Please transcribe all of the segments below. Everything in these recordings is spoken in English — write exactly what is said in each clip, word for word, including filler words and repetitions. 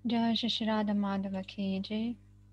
Jai Shri Radha Madhava Ki Jai.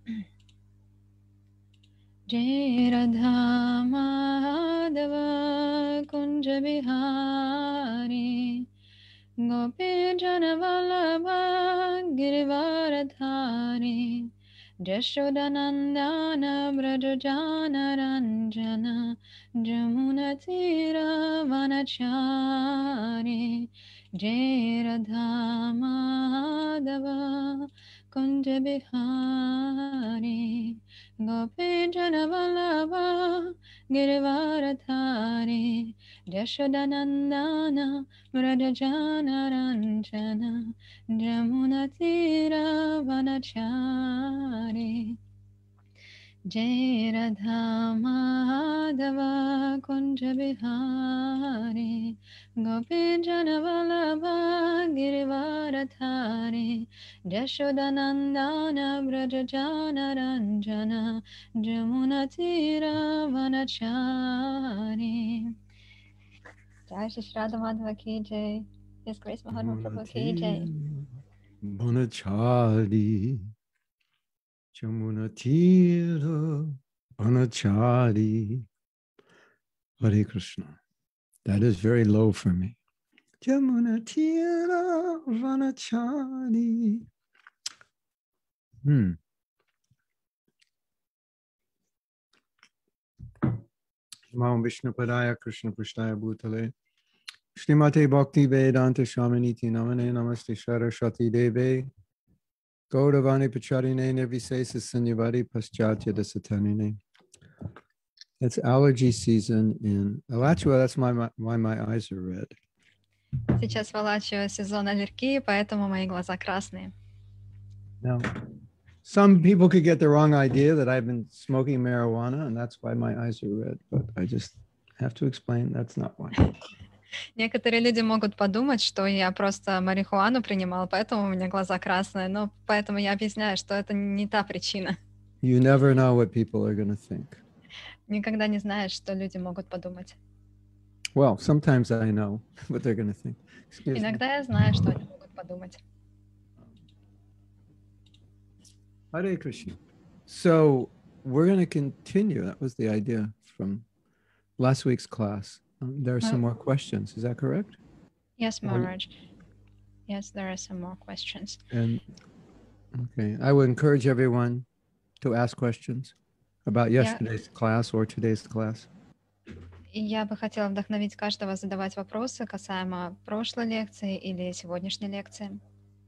Jai Radha Madhava Kunja Bihari Gopi Jana Vallabha Girivaradhari Jashodanandana Brajajana Ranjana Jamuna Tira Vanachari Jai Radha Madhava Kunja Bihari Gopi Jana Vallabha Girivaradhari Jashodanandana Mradajana Ranjana Jamuna Tira Vanachari Jai Radha Madhava Kunja Bihari Gopi Jana Vallabha Girivaradhari Jashodanandana Brajajana Ranjana Jamuna Tira Vanachari. Jai Shri Radha Madhava Ki Jai. His Grace Mahatma Prabhu Ki Jai. Bonachari Jamuna Tira Bonachari. Hare Krishna. That is very low for me. Jamuna Tira Vanachari. Hmm. Namo Vishnu Padaya Krishna Prasthaya Bhutale Shrimate Bhakti Vedanta Shamaniti Namane Namaste Saraswati Deve Gauravani Pacharine Nirvisesa Sanyavari Paschatya Dasatanine. It's allergy season in Alachua. That's my, my, why my eyes are red. Сейчас в Алачево сезон аллергии, поэтому мои глаза красные. Now, some people could get the wrong idea that I've been smoking marijuana, and that's why my eyes are red. But I just have to explain that's not why. Некоторые люди могут подумать, что я просто марихуану принимал, поэтому у меня глаза красные, но поэтому я объясняю, что это не та причина. You never know what people are going to think. Никогда не знаешь, что люди могут подумать. Well, sometimes I know what they're going to think. Excuse Иногда me. я знаю, что они могут подумать. Hare Krishna. So we're going to continue. That was the idea from last week's class. Um, there are some more questions. Is that correct? Yes, Maharaj. Yes, there are some more questions. And okay, I would encourage everyone to ask questions about yesterday's yeah. class or today's class. Я бы хотела вдохновить каждого задавать вопросы касаемо прошлой лекции или сегодняшней лекции.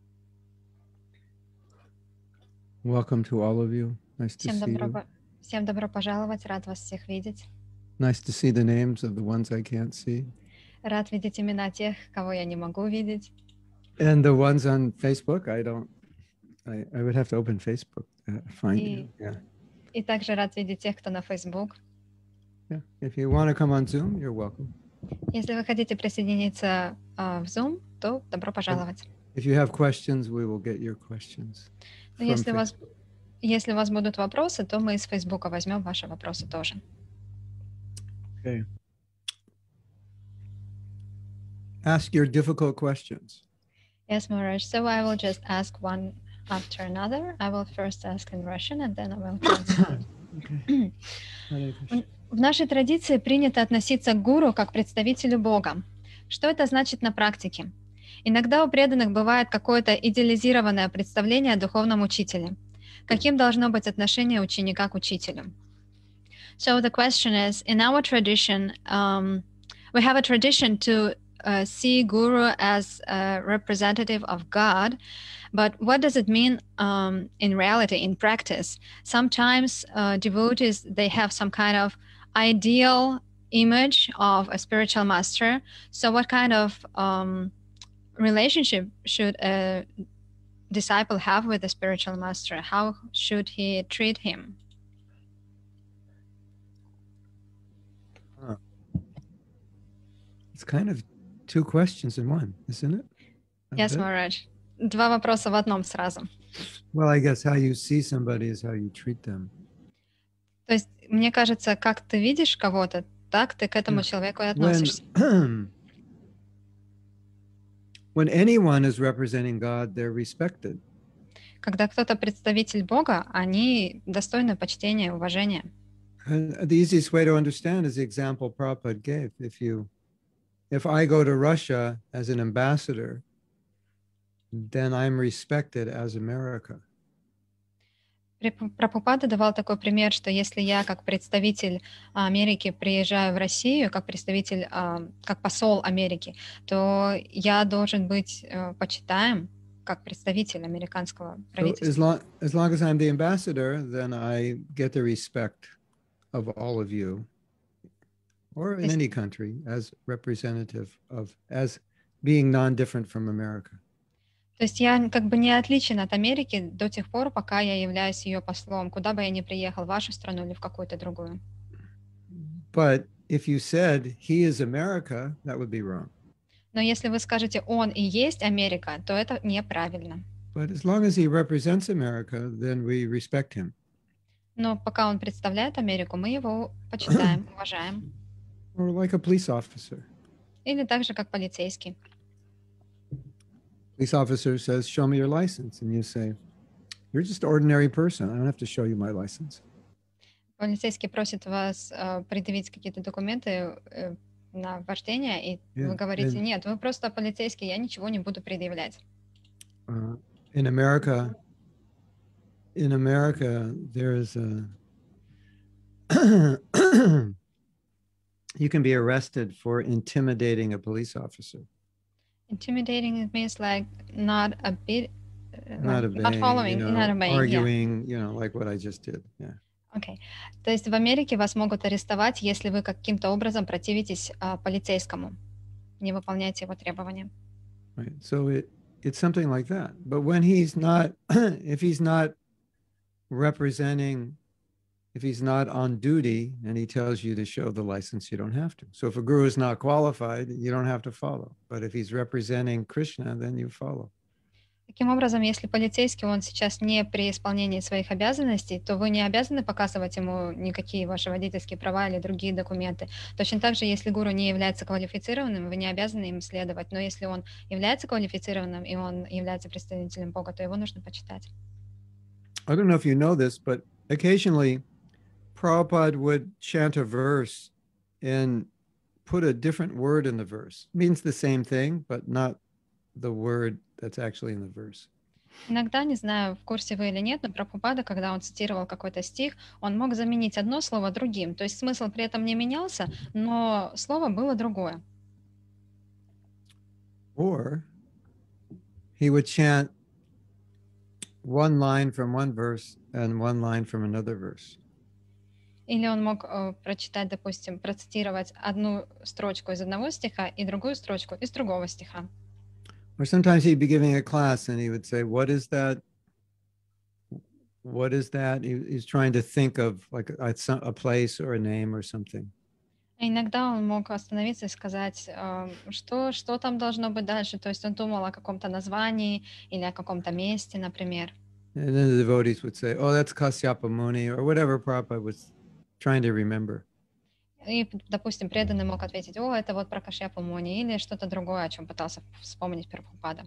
Welcome to all of you. Nice to всем, see добро, you. Всем добро пожаловать, рад вас всех видеть. Nice to see the names of the ones I can't see. Рад видеть имена тех, кого я не могу видеть. And the ones on Facebook, I don't, I, I would have to open Facebook to find и, you. Yeah. И также рад видеть тех, кто на Facebook. Yeah. If you want to come on Zoom, you're welcome. Если вы хотите присоединиться uh, в Zoom, то добро пожаловать. If you have questions, we will get your questions. Но если у вас, если у вас будут вопросы, то мы из Facebook возьмем ваши вопросы тоже. Okay. Ask your difficult questions. Yes, Maharaj. So I will just ask one after another. I will first ask in Russian, and then I will translate. Okay. В нашей традиции принято относиться к гуру как к представителю Бога. Что это значит на практике? Иногда у преданных бывает какое-то идеализированное представление о духовном учителе. Каким должно быть отношение ученика к учителю? So the question is, in our tradition, um, we have a tradition to uh, see Guru as a representative of God, but what does it mean um, in reality, in practice? Sometimes uh, devotees, they have some kind of ideal image of a spiritual master. So what kind of um, relationship should a disciple have with the spiritual master? How should he treat him? Huh. It's kind of two questions in one, isn't it? Yes, Maharaj. Два вопроса в одном сразу. Well, I guess how you see somebody is how you treat them. То есть, мне кажется, как ты видишь кого-то, так ты к этому yeah. человеку и относишься. When, when anyone is representing God, they're respected. Когда кто-то представитель Бога, они достойны почтения и уважения. And the easiest way to understand is the example Prabhupada gave. If you, if I go to Russia as an ambassador, then I'm respected as America. Преп- Прабхупада давал такой пример, что если я как представитель а, Америки приезжаю в Россию, как представитель, а, как посол Америки, то я должен быть э, почитаем как представитель американского So as правительства. long, as long as I'm the ambassador, then I get the respect of all of you, or То in есть, any country, as representative of, as being non-different from America. то есть я как бы не отличен от Америки до тех пор, пока я являюсь ее послом, куда бы я ни приехал, в вашу страну или в какую-то другую. But if you said he is America, that would be wrong. Но если вы скажете «он и есть Америка», то это неправильно. But as long as he represents America, then we respect him. Но пока он представляет Америку, мы его почитаем, уважаем. Or like a police officer. Или так же, как полицейский. Police officer says, show me your license. And you say, you're just an ordinary person. I don't have to show you my license. Полицейский просит вас э, предъявить какие-то документы э, на вождение, и Yeah. вы говорите, And, нет, вы просто полицейский, я ничего не буду предъявлять. uh, in America, in America, there is a, you can be arrested for intimidating a police officer. Intimidating, it means like not a bit, uh, Not like, not obeying, you following, know, not obeying, yeah. arguing, you know, like what I just did. Yeah. Окей. То есть в Америке вас могут арестовать, если вы каким-то образом противитесь а, полицейскому, не выполняете его требования. Right. So it it's something like that. But when he's not, if he's not representing, if he's not on duty and he tells you to show the license, you don't have to. So if a guru is not qualified, you don't have to follow. But if he's representing Krishna, then you follow. Таким образом, если полицейский, он сейчас не при исполнении своих обязанностей, то вы не обязаны показывать ему никакие ваши водительские права или другие документы. Точно так же, если гуру не является квалифицированным, вы не обязаны им следовать. Но если он является квалифицированным и он является представителем Бога, то его нужно почитать. I don't know if you know this, but occasionally Prabhupada would chant a verse and put a different word in the verse. It means the same thing, but not the word that's actually in the verse. Иногда, не знаю, в курсе вы или нет, но Прабхупада, когда он цитировал какой-то стих, он мог заменить одно слово другим. То есть смысл при этом не менялся, но слово было другое. Or he would chant one line from one verse and one line from another verse. Или он мог э, прочитать, допустим, процитировать одну строчку из одного стиха и другую строчку из другого стиха. Or sometimes he'd be giving a class and he would say, what is that? What is that? He, he's trying to think of like a, a place or a name or something. А иногда он мог остановиться и сказать, э, что, что там должно быть дальше. То есть он думал о каком-то названии или о каком-то месте, например. And then the devotees would say, oh, that's Kasyapa Muni or whatever Prabhupada was trying to remember. И, допустим, преданный мог ответить, о, это вот про Кашьяпу Муни, или что-то другое, о чем пытался вспомнить Прабхупада.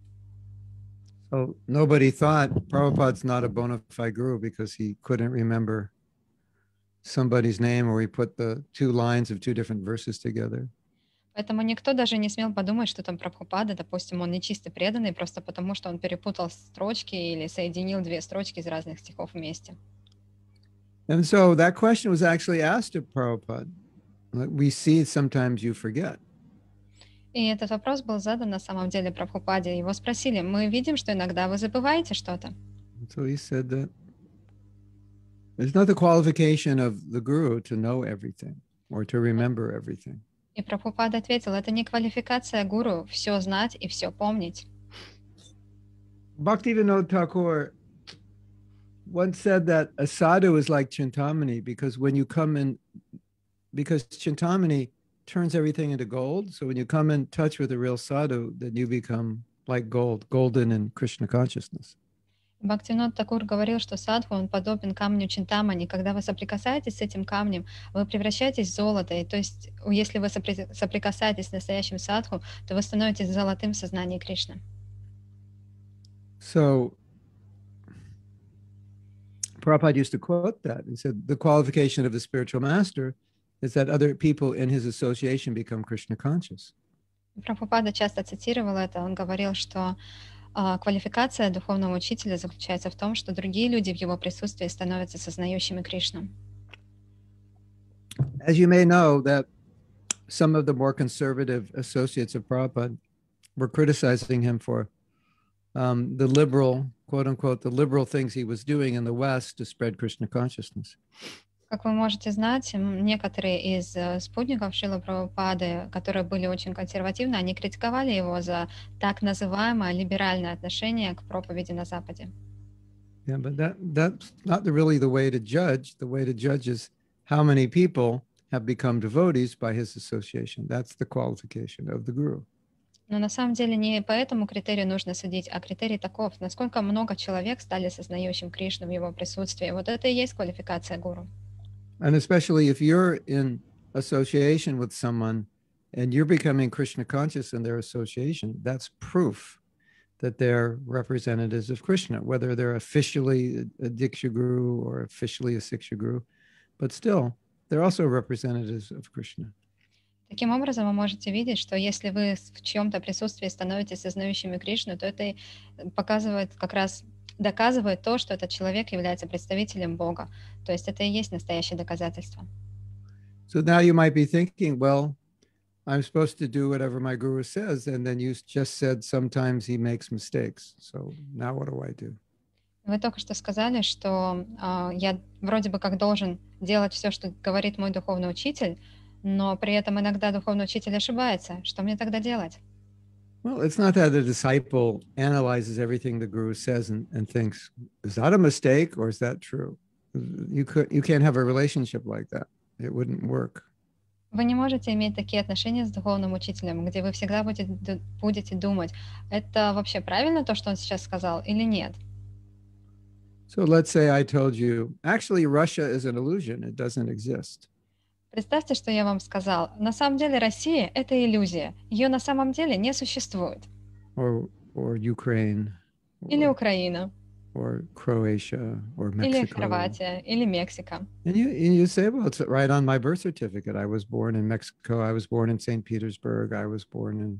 So nobody thought Prabhupada's not a bona fide guru because he couldn't remember somebody's name or he put the two lines of two different verses together. Поэтому никто даже не смел подумать, что там Прабхупада, допустим, он нечистый преданный, просто потому что он перепутал строчки или соединил две строчки из разных стихов вместе. And so that question was actually asked of Prabhupada. We see sometimes you forget. И этот вопрос был задан на самом деле Прабхупаде. Его спросили, мы видим, что иногда вы забываете что-то. So he said that it's not the qualification of the guru to know everything or to remember everything. И Прабхупада ответил, это не квалификация гуру все знать и все помнить. Bhaktivinoda Thakur once said that a sadhu is like Chintamani because when you come in, because Chintamani turns everything into gold. So when you come in touch with a real sadhu, then you become like gold, golden in Krishna consciousness. Бхактивинод Такур говорил, что садху, он подобен камню Чинтамани. Когда вы соприкасаетесь с этим камнем, вы превращаетесь в золото. И то есть, если вы соприкасаетесь с настоящим садху, то вы становитесь золотым в сознании Кришны. So Prabhupada used to quote that. He said, the qualification of the spiritual master is that other people in his association become Krishna conscious. Прабхупада часто цитировал это. Он говорил, что а, квалификация духовного учителя заключается в том, что другие люди в его присутствии становятся сознающими Кришну. As you may know, that some of the more conservative associates of Prabhupada were criticizing him for um, the liberal, quote unquote, the liberal things he was doing in the West to spread Krishna consciousness. Как вы можете знать, некоторые из спутников Шрилы Прабхупады, которые были очень консервативны, они критиковали его за так называемое либеральное отношение к проповеди на Западе. Yeah, but that that's not the, really the way to judge. The way to judge is how many people have become devotees by his association. That's the qualification of the guru. Но на самом деле не по этому критерию нужно судить, а критерий таков, насколько много человек стали сознающим Кришну в его присутствии. Вот это и есть квалификация гуру. And especially if you're in association with someone and you're becoming Krishna conscious in their association, that's proof that they're representatives of Krishna, whether they're officially a Diksha Guru or officially a Siksha Guru, but still, they're also representatives of Krishna. Таким образом, вы можете видеть, что если вы в чьем-то присутствии становитесь сознающими Кришну, то это показывает, как раз доказывает то, что этот человек является представителем Бога. То есть это и есть настоящее доказательство. So now you might be thinking, well, I'm supposed to do whatever my guru says, and then you just said sometimes he makes mistakes. So now what do I do? Вы только что сказали, что э, я вроде бы как должен делать все, что говорит мой духовный учитель, но при этом иногда духовный учитель ошибается. Что мне тогда делать? Well, it's not that the disciple analyzes everything the guru says and, and thinks, is that a mistake or is that true? You could, you can't have a relationship like that. It wouldn't work. Вы не можете иметь такие отношения с духовным учителем, где вы всегда будете, будете думать, это вообще правильно то, что он сейчас сказал, или нет? So let's say I told you, actually Russia is an illusion. It doesn't exist. Представьте, что я вам сказал. На самом деле Россия — это иллюзия. Ее на самом деле не существует. Or, or Ukraine. Или Or, Украина. or Croatia. Or Или Mexico. Хорватия. Или Мексика. And you, and you say, well, it's right on my birth certificate. I was born in Mexico. I was born in Saint Petersburg. I was born in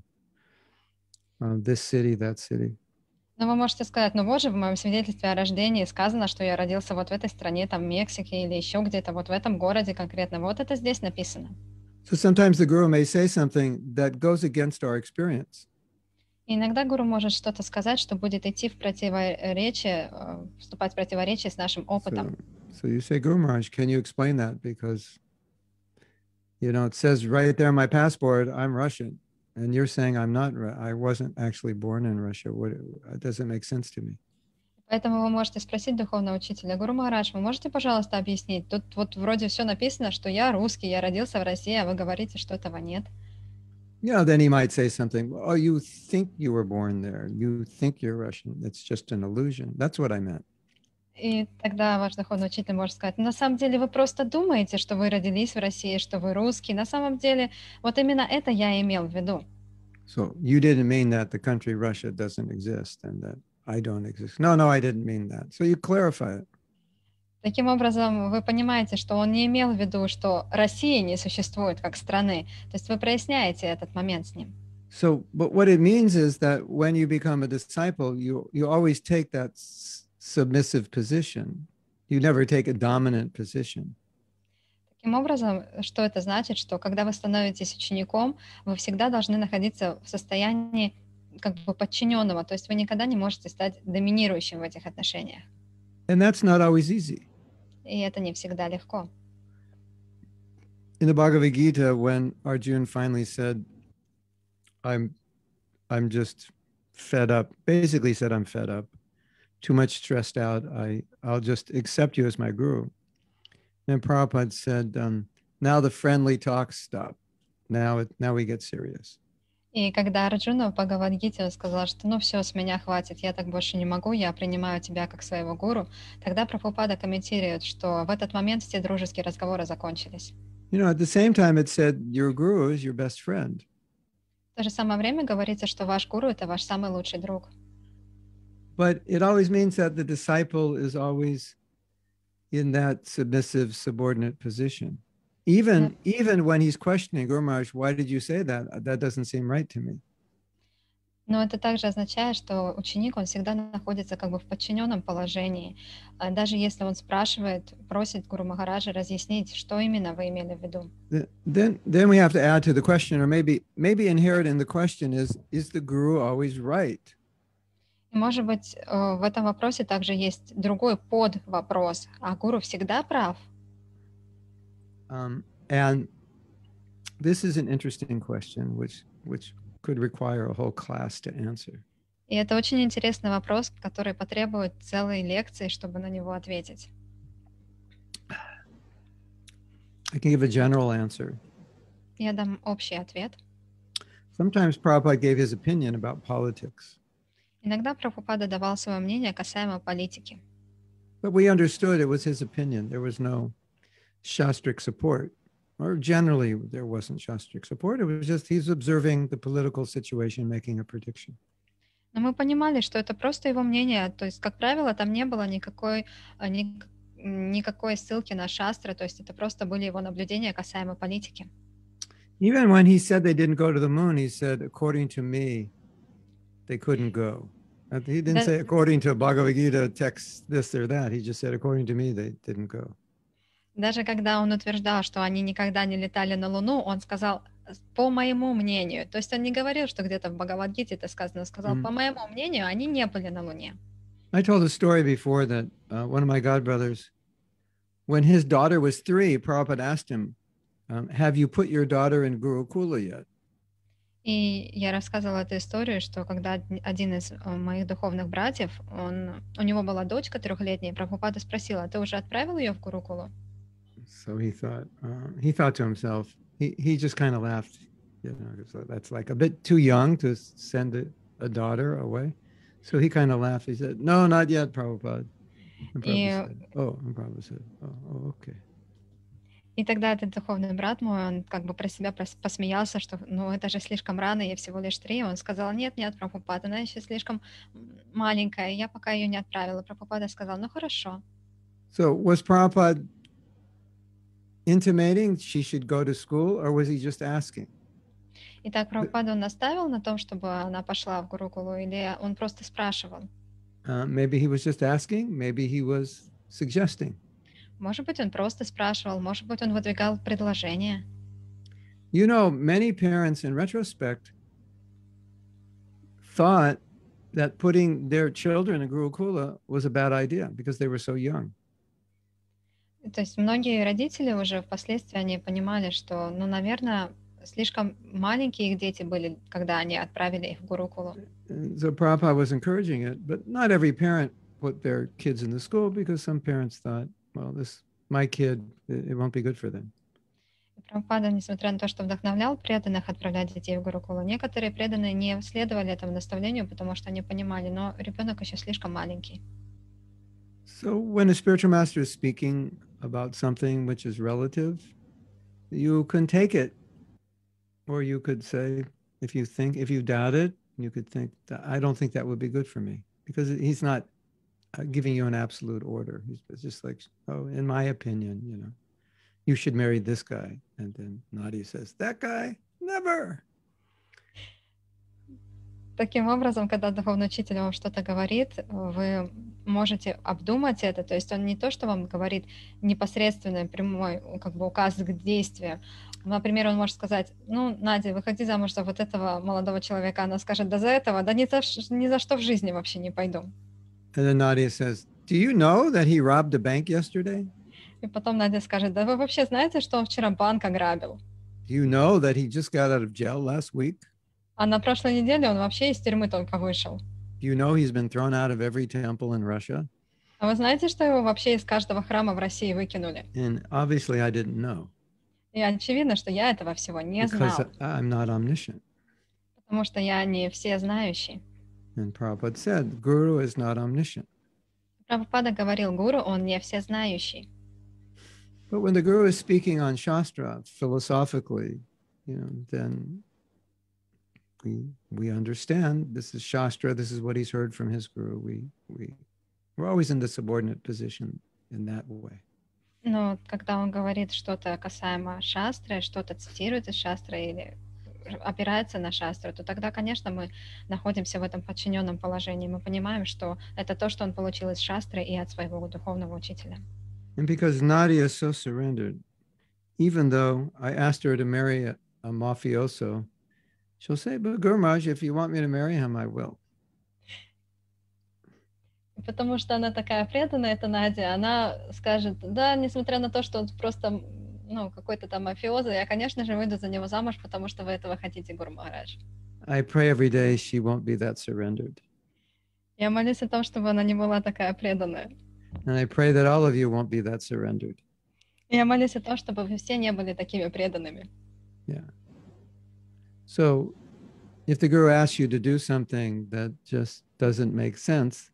uh, this city, that city. Но вы можете сказать, ну вот же в моем свидетельстве о рождении сказано, что я родился вот в этой стране, там, в Мексике или еще где-то, вот в этом городе конкретно. Вот это здесь написано. So sometimes the guru may say something that goes against our experience. И иногда гуру может что-то сказать, что будет идти в противоречие, э, вступать в противоречие с нашим опытом. So, so you say, Guru Maharaj, can you explain that? Because, you know, it says right there on my passport, I'm Russian. And you're saying I'm not, I wasn't actually born in Russia. What, it doesn't make sense to me. Поэтому вы можете спросить духовного учителя: Гуру Махарадж, вы можете, пожалуйста, объяснить? Тут вот вроде все написано, что я русский, я родился в России, а вы говорите, что этого нет. Yeah, then he might say something. Oh, you think you were born there. You think you're Russian. It's just an illusion. That's what I meant. И тогда ваш духовный учитель может сказать: на самом деле вы просто думаете, что вы родились в России, что вы русский. На самом деле вот именно это я имел в виду. So you didn't mean that the country Russia doesn't exist and that I don't exist. No, no, I didn't mean that. So you clarify it. Таким образом, вы понимаете, что он не имел в виду, что России не существует как страны. То есть вы проясняете этот момент с ним. So, but what it means is that when you become a disciple, you you always take that submissive position. You never take a dominant position. Таким образом, что это значит? Что когда вы становитесь учеником, вы всегда должны находиться в состоянии как бы подчиненного, то есть вы никогда не можете стать доминирующим в этих отношениях. And that's not always easy. И это не всегда легко. In the Bhagavad Gita, when Arjuna finally said, I'm, I'm just fed up, basically said, I'm fed up, too much stressed out, I, I'll just accept you as my guru. And Prabhupada said, um, now the friendly talks stop. Now, it, now we get serious. И когда Арджуна в Бхагавад-гите сказал, что ну все, с меня хватит, я так больше не могу, я принимаю тебя как своего гуру, тогда Прабхупада комментирует, что в этот момент все дружеские разговоры закончились. You know, at the same time it said, your guru is your best friend. В то же самое время говорится, что ваш гуру — это ваш самый лучший друг. But it always means that the disciple is always in that submissive, subordinate position. Even, Да. even when he's questioning, Guru Maharaj, why did you say that? That doesn't seem right to me. Но это также означает, что ученик, он всегда находится как бы в подчиненном положении. А Даже если он спрашивает, просит Гуру Махараджа разъяснить, что именно вы имели в виду. Th- Then, then we have to add to the question, or maybe, maybe inherent in the question is, is the Guru always right? И, может быть, э, в этом вопросе также есть другой подвопрос. А гуру всегда прав? Um, and this is an interesting question, which, which could require a whole class to answer. И это очень интересный вопрос, который потребует целой лекции, чтобы на него ответить. I can give a general answer. Я дам общий ответ. Sometimes Prabhupada gave his opinion about politics, Иногда Прабхупада давал свое мнение касаемо политики. but we understood it was his opinion. There was no Shastric support, or generally there wasn't Shastric support. It was just he's observing the political situation, making a prediction. Но мы понимали, что это просто его мнение. То есть, как правило, там не было никакой, а, ни- никакой ссылки на шастры. То есть это просто были его наблюдения касаемо политики. Even when he said they didn't go to the moon, he said, according to me, they couldn't go. Uh, He didn't Да- say, according to Bhagavad Gita text this or that. He just said, according to me, they didn't go. Даже когда он утверждал, что они никогда не летали на Луну, он сказал, «С- по моему мнению». То есть он не говорил, что где-то в Бхагавадгите это сказано, он сказал, Мгм. по моему мнению, они не были на Луне. I told a story before that uh, one of my godbrothers, when his daughter was three, Prabhupada asked him, um, have you put your daughter in Gurukula yet? И я рассказывала эту историю, что когда од- один из э, моих духовных братьев, он, у него была дочка трехлетняя, и Прабхупада спросила, «А ты уже отправил ее в Гурукулу?» So he thought, uh, he thought to himself, he, he just kind of laughed, you know, 'cause that's like a bit too young to send a, a daughter away. So he kind of laughed. He said, no, not yet, Prabhupada. And И, Prabhupada said, oh, and Prabhupada said, oh, oh, okay. и тогда этот духовный брат мой, он как бы про себя прос- посмеялся, что ну это же слишком рано, ей всего лишь три. Он сказал, нет, нет, Прабхупада, она еще слишком м, маленькая, я пока ее не отправила. Прабхупада сказал, ну хорошо. So was Prabhupada intimating she should go to school, or was he just asking? Итак, Прабхупада он наставил на том, чтобы она пошла в Гурукулу, или он просто спрашивал? Uh, maybe he was just asking, maybe he was suggesting. Может быть, он просто спрашивал, может быть, он выдвигал предложение. You know, many parents in retrospect thought that putting their children in Gurukula was a bad idea because they were so young. То есть многие родители уже впоследствии они понимали, что, ну, наверное, слишком маленькие их дети были, когда они отправили их в Гурукулу. And so Prabhupada was encouraging it, but not every parent put their kids in the school because some parents thought, well, this my kid, it, it won't be good for them. И Прабхупада, несмотря на то, что вдохновлял преданных отправлять детей в Гурукулу, некоторые преданные не следовали этому наставлению, потому что они понимали, но ребенок еще слишком маленький. So when a spiritual master is speaking about something which is relative, you can take it, or you could say, if you think, if you doubt it, you could think, that I don't think that would be good for me, because he's not uh, giving you an absolute order. He's it's just like, oh, in my opinion, you know, you should marry this guy. And then Nadi says, that guy, never. Таким образом, когда духовный учитель вам что-то говорит, вы можете обдумать это. То есть он не то, что вам говорит непосредственно прямой как бы указ к действию. Например, он может сказать, ну, Надя, выходи замуж за вот этого молодого человека. Она скажет, да за этого, да ни за, ш- ни за что в жизни вообще не пойду. And then Nadia says, do you know that he robbed a bank yesterday? И потом Надя скажет, да вы вообще знаете, что он вчера банк ограбил? Do you know that he just got out of jail last week? А на прошлой неделе он вообще из тюрьмы только вышел. Do you know he's been thrown out of every temple in Russia? А вы знаете, что его вообще из каждого храма в России выкинули? And obviously I didn't know И очевидно, что я этого всего не because знал, I'm not omniscient. потому что я не всезнающий. And Prabhupada said, Guru is not omniscient. Прабхупада говорил, гуру, он не всезнающий. But when the Guru is speaking on Shastra philosophically, you know, then we we understand this is Shastra, this is what he's heard from his Guru. We we we're always in the subordinate position in that way. Но когда он говорит что-то касаемо шастры, что-то цитирует из шастры или опирается на шастру, то тогда, конечно, мы находимся в этом подчиненном положении. Мы понимаем, что это то, что он получил из шастры и от своего духовного учителя. And because Nadia is so surrendered, even though I asked her to marry a, a mafioso, she'll say, but Guru Maharaj, if you want me to marry him, I will. Потому что она такая преданная, эта Надя, она скажет, да, несмотря на то, что он просто, ну, какой-то там мафиоза, я, конечно же, выйду за него замуж, потому что вы этого хотите, Гуру Махарадж. I pray every day she won't be that surrendered. Я молюсь о том, чтобы она не была такая преданная. And I pray that all of you won't be that surrendered. Я молюсь о том, чтобы вы все не были такими преданными. Yeah. So, if the Guru asks you to do something that just doesn't make sense,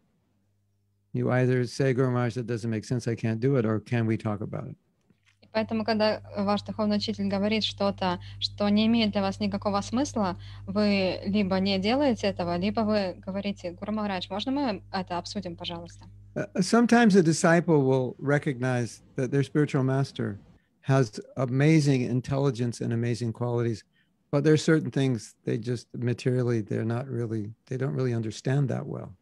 you either say, Guru Maharaj, that doesn't make sense, I can't do it, or can we talk about it? И поэтому, когда ваш духовный учитель говорит что-то, что не имеет для вас никакого смысла, вы либо не делаете этого, либо вы говорите, Гуру Махарадж, можно мы это обсудим, пожалуйста? Uh, sometimes a disciple will recognize that their spiritual master has amazing intelligence and amazing qualities, but there are certain things they just materially, they're not really, they don't really understand that well.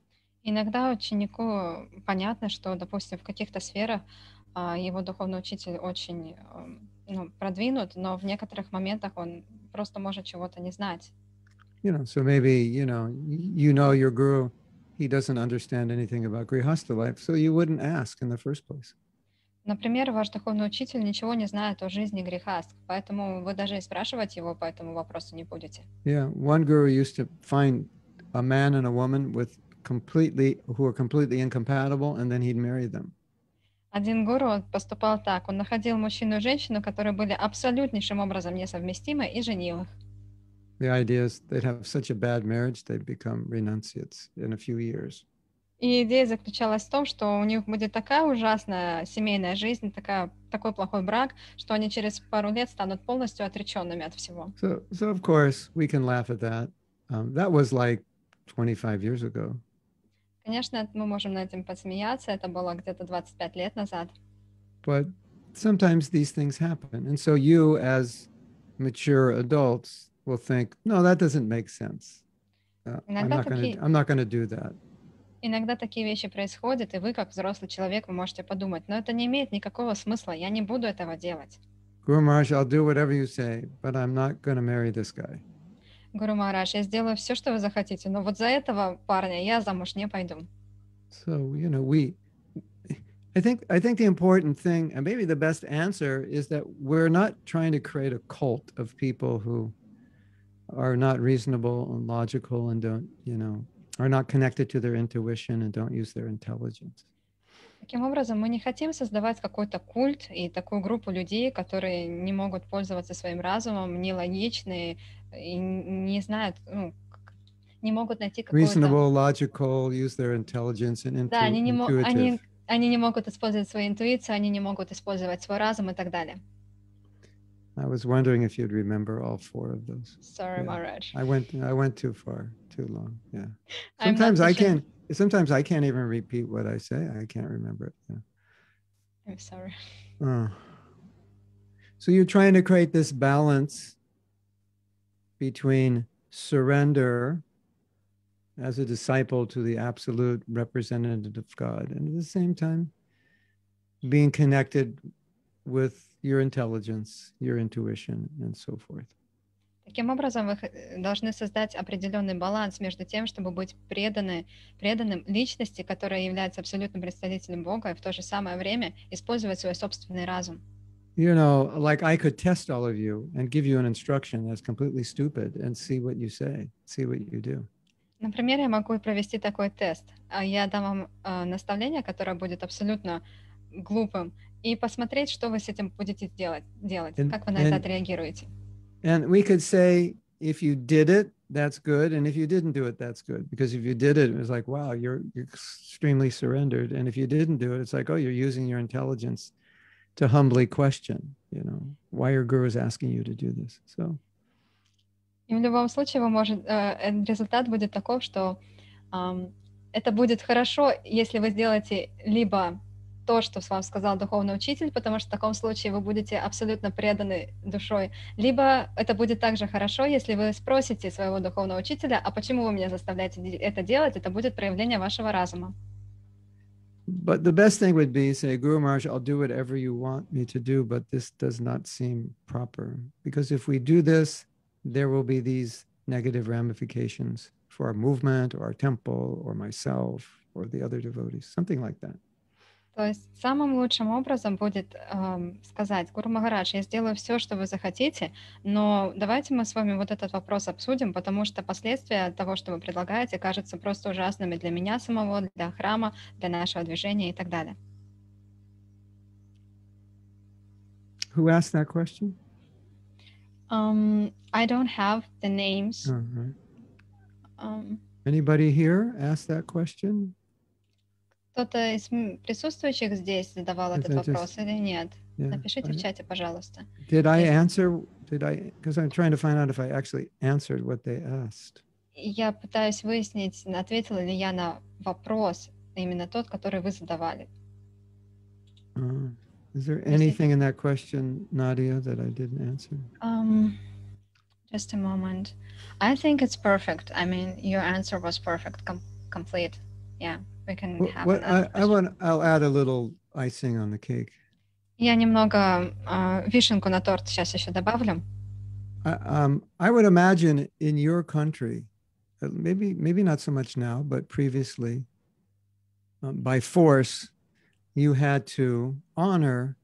Иногда ученику понятно, что, допустим, в каких-то сферах а, его духовный учитель очень ам, ну, продвинут, но в некоторых моментах он просто может чего-то не знать. You know, so maybe, you know, y- you know your guru, he doesn't understand anything about grihastha life, so you wouldn't ask in the first place. Например, ваш духовный учитель ничего не знает о жизни грехастх, поэтому вы даже и спрашивать его по этому вопросу не будете. Yeah, one guru used to find a man and a woman with completely, who were completely incompatible, and then he'd marry them. Один гуру он поступал так, он находил мужчину и женщину, которые были абсолютнейшим образом несовместимы, и женил их. The idea is they'd have such a bad marriage, they'd become renunciates in a few years. И идея заключалась в том, что у них будет такая ужасная семейная жизнь, такая, такой плохой брак, что они через пару лет станут полностью отреченными от всего. So, so of course, we can laugh at that. Um, that was like twenty-five years ago. Конечно, мы можем над этим посмеяться, это было где-то двадцать пять лет назад. But sometimes these things happen. And so you, as mature adults, will think, no, that doesn't make sense. Uh, I'm Иногда not going такие, to, I'm not going to do that. иногда такие вещи происходят, и вы, как взрослый человек, вы можете подумать, но это не имеет никакого смысла, я не буду этого делать. Guru Maharaj, I'll do whatever you say, but I'm not going to marry this guy. Гуру Махарадж, я сделаю все, что вы захотите, но вот за этого парня я замуж не пойду. So, you know, we, I think, I think the important thing, and maybe the best answer, is that we're not trying to create a cult of people who are not reasonable and logical and don't, you know, are not connected to their intuition and don't use their intelligence. Таким образом, мы не хотим создавать какой-то культ и такую группу людей, которые не могут пользоваться своим разумом, нелогичные и не знают, ну, как- не могут найти какое-то... Reasonable, logical, use their intelligence and Да, они intu- не, мо- они, intuitive. они не могут использовать свою интуицию, они не могут использовать свой разум и так далее. I was wondering if you'd remember all four of those. Sorry, Yeah. Maharaj. I went, I went too far, too long. Yeah. I'm not Sometimes I pushing- can't, sometimes I can't even repeat what I say. I can't remember it. Yeah. I'm sorry. Oh. So you're trying to create this balance between surrender as a disciple to the absolute representative of God, and at the same time being connected with your intelligence, your intuition, and so forth. Таким образом, вы х- должны создать определенный баланс между тем, чтобы быть преданы, преданным личности, которая является абсолютным представителем Бога, и в то же самое время использовать свой собственный разум. You know, like I could test all of you and give you an instruction that's completely stupid and see what you say, see what you do. Например, я могу провести такой тест. А Я дам вам а, наставление, которое будет абсолютно глупым, и посмотреть, что вы с этим будете делать, делать, And- как вы на это and- отреагируете. And we could say, if you did it, that's good. And if you didn't do it, that's good. Because if you did it, it was like, wow, you're, you're extremely surrendered. And if you didn't do it, it's like, oh, you're using your intelligence to humbly question, you know, why your guru is asking you to do this. So, И в любом случае вы может, э, э, результат будет таков, что ам, это будет хорошо, если вы сделаете либо то, что вам сказал духовный учитель, потому что в таком случае вы будете абсолютно преданы душой. Либо это будет также хорошо, если вы спросите своего духовного учителя, а почему вы меня заставляете это делать, это будет проявление вашего разума. But the best thing would be say, Guru Maharaj, I'll do whatever you want me to do, but this does not seem proper. Because if we do this, there will be these negative ramifications for our movement or our temple or myself or the other devotees, something like that. То есть самым лучшим образом будет эм, сказать: Гуру Махарадж, я сделаю все, что вы захотите, но давайте мы с вами вот этот вопрос обсудим, потому что последствия того, что вы предлагаете, кажутся просто ужасными для меня самого, для храма, для нашего движения и так далее. Who asked that question? Um, I don't have the names. Oh, right. Um, Anybody here ask that question? Кто-то из присутствующих здесь задавал Yes, этот I вопрос just- или нет? Yeah. Напишите I- в чате, пожалуйста. Did I Yes. answer? Did I? Because I'm trying to find out if I actually answered what they asked. Я пытаюсь выяснить, ответила ли я на вопрос, именно тот, который вы задавали. Uh, is there Yes, I anything in that question, Nadia, that I didn't answer? Um, just a moment. I think it's perfect. I mean, your answer was perfect, com- complete. Yeah, we can What, have what another I, I question. want, I'll add a little icing on the cake. Я немного а, вишенку на торт сейчас еще добавлю. I, um, I would imagine in your country, uh, maybe maybe not so much now, but previously, um, by force, you had to honor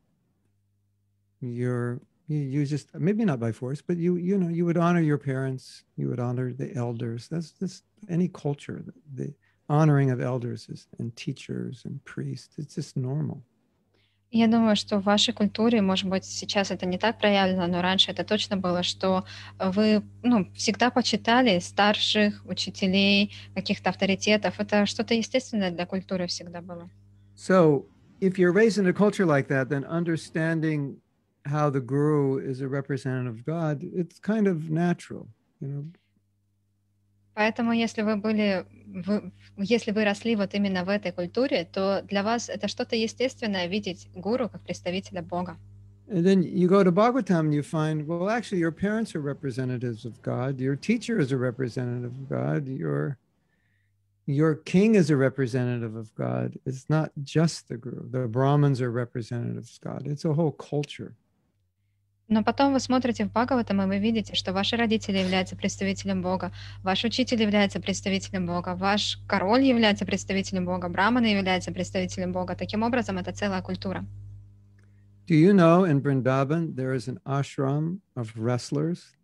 your. You, you just maybe not by force, but you you know you would honor your parents. You would honor the elders. That's this any culture. The, the honoring of elders is, and teachers and priests. It's just normal. Я думаю, что в вашей культуре, может быть, сейчас это не так проявлено, но раньше это точно было, что вы, ну, всегда почитали старших, учителей, каких-то авторитетов. Это что-то естественное для культуры всегда было. So if you're raised in a culture like that, then understanding how the guru is a representative of God, it's kind of natural, you know. Поэтому, если вы были, вы, если вы росли вот именно в этой культуре, то для вас это что-то естественное видеть гуру как представителя Бога. And then you go to Bhagavatam, you find, well, actually, your parents are representatives of God. Your teacher is a representative of God. Your your king is a representative of God. It's not just the guru. The Brahmins are representatives of God. It's a whole culture. Но потом вы смотрите в Бхагаватам, и вы видите, что ваши родители являются представителем Бога, ваш учитель является представителем Бога, ваш король является представителем Бога, браманы являются представителем Бога. Таким образом, это целая культура. Do you know in Vrindavan there is an ashram of wrestlers?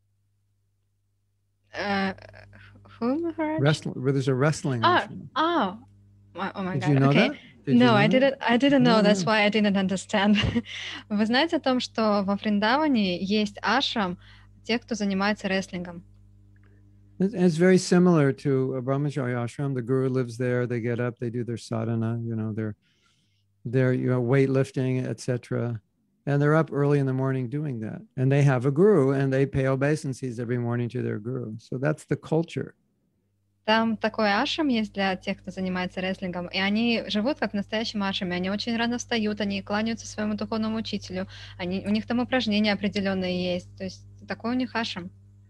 Uh, who, Maharaj? Wrestling, where there's a wrestling Ah, ashram. oh, my- oh my Did God. you know Okay. that? Did you No, know I that? didn't. I didn't know. No, That's no. why I didn't understand. Вы знаете о том, что во Вриндаване есть ашрам тех, кто занимается рестлингом? It's it's very similar to a brahmacharya ashram. The guru lives there. They get up, they do their sadhana. You know, they're they're you know weightlifting, et cetera. And they're up early in the morning doing that. And they have a guru, and they pay obeisances every morning to their guru. So that's the culture. Там такой ашрам есть для тех, кто занимается рестлингом, и они живут как в настоящем ашраме. Они очень рано встают, они кланяются своему духовному учителю, они, у них там упражнения определенные есть. То есть такой у них ашрам.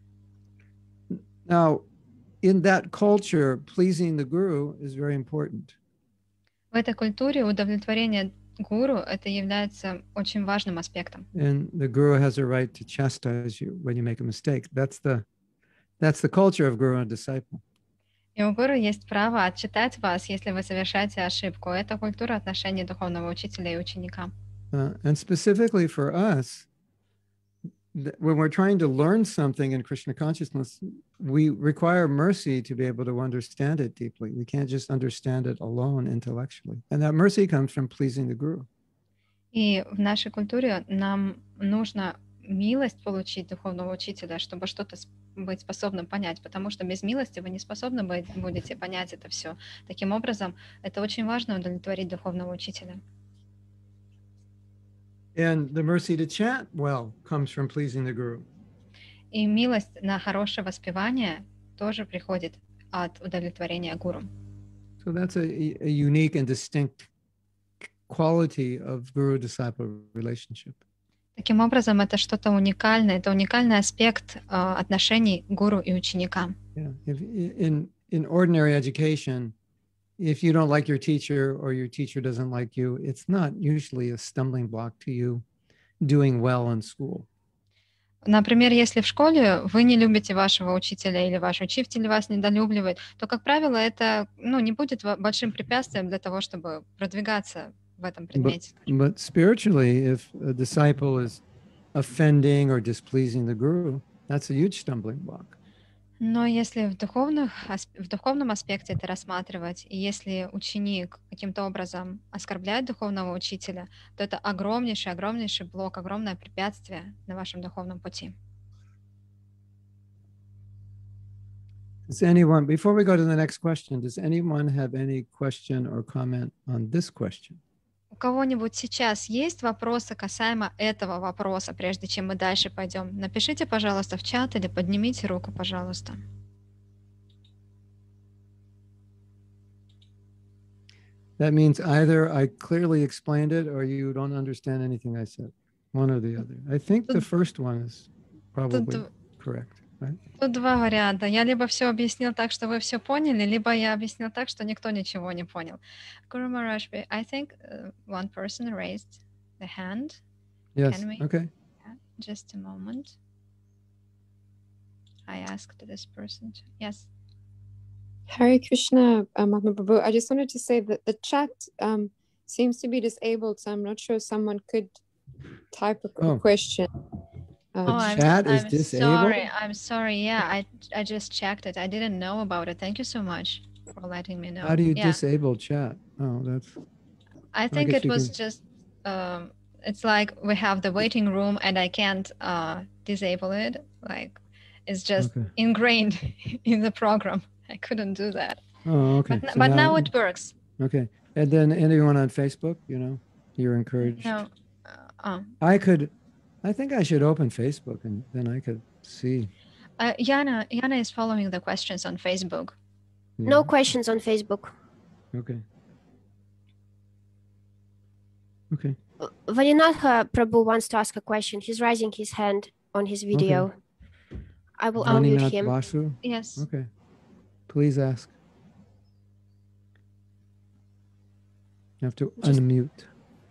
Now, in that culture, pleasing the guru is very important. В этой культуре удовлетворение гуру это является очень важным аспектом. And the guru has a right to chastise you when you make a mistake. That's the that's the culture of guru and disciple. И у гуру есть право отчитать вас, если вы совершаете ошибку. Это культура отношений духовного учителя и ученика. Uh, and specifically for us, th- when we're trying to learn something in Krishna consciousness, we require mercy to be able to understand it deeply. We can't just understand it alone intellectually. And that mercy comes from pleasing the guru. И в нашей культуре нам нужно милость получить духовного учителя, чтобы что-то с- быть способным понять, потому что без милости вы не способны быть, будете понять это все. Таким образом, это очень важно удовлетворить духовного учителя. And the mercy to chant well comes from pleasing the guru. И милость на хорошее воспевание тоже приходит от удовлетворения гуру. So that's a, a unique and distinct quality of guru-disciple relationship. Таким образом, это что-то уникальное, это уникальный аспект э, отношений гуру и ученика. Yeah. If, in, in ordinary education, if you don't like your teacher or your teacher doesn't like you, it's not usually a stumbling block to you doing well in school. Например, если в школе вы не любите вашего учителя или ваш учитель вас недолюбливает, то, как правило, это ну, не будет большим препятствием для того, чтобы продвигаться в этом предмете. But, but spiritually, if a disciple is offending or displeasing the guru, that's a huge stumbling block. Но если в, духовных, в духовном аспекте это рассматривать, и если ученик каким-то образом оскорбляет духовного учителя, то это огромнейший, огромнейший блок, огромное препятствие на вашем духовном пути. Does anyone, before we go to the next question, does anyone have any question or comment on this question? У кого-нибудь сейчас есть вопросы касаемо этого вопроса, прежде чем мы дальше пойдем? Напишите, пожалуйста, в чат или поднимите руку, пожалуйста. That means either I clearly explained it or you don't understand anything I said. One or the other. I think the first one is probably correct. Right? Тут два варианта. Я либо все объяснил так, что вы все поняли, либо я объяснил так, что никто ничего не понял. Guru Maharaj, I think uh, one person raised the hand. Yes, Can we? okay. Yeah, just a moment. I asked this person to... Yes. Hare Krishna, uh, Mahatma Prabhu. I just wanted to say that the chat um, seems to be disabled, so I'm not sure someone could type a, Oh. a question. Um, Oh, I'm, chat is I'm disabled? sorry. I'm sorry. Yeah, I I just checked it. I didn't know about it. Thank you so much for letting me know. How do you yeah. disable chat? Oh, that's I think guess it you was can- just um it's like we have the waiting room and I can't uh disable it. Like it's just Okay. ingrained in the program. I couldn't do that. oh okay. But, So but now it works. okay. And then anyone on Facebook, you know, you're encouraged. No. Uh, uh, I could, I think I should open Facebook and then I could see. uh, Yana Yana is following the questions on Facebook. Yeah. No questions on Facebook. Okay. Okay. Vaninatha Prabhu wants to ask a question. He's raising his hand on his video. I will unmute Vaninath him. Vasu? Yes. Okay. Please ask. You have to Just- unmute.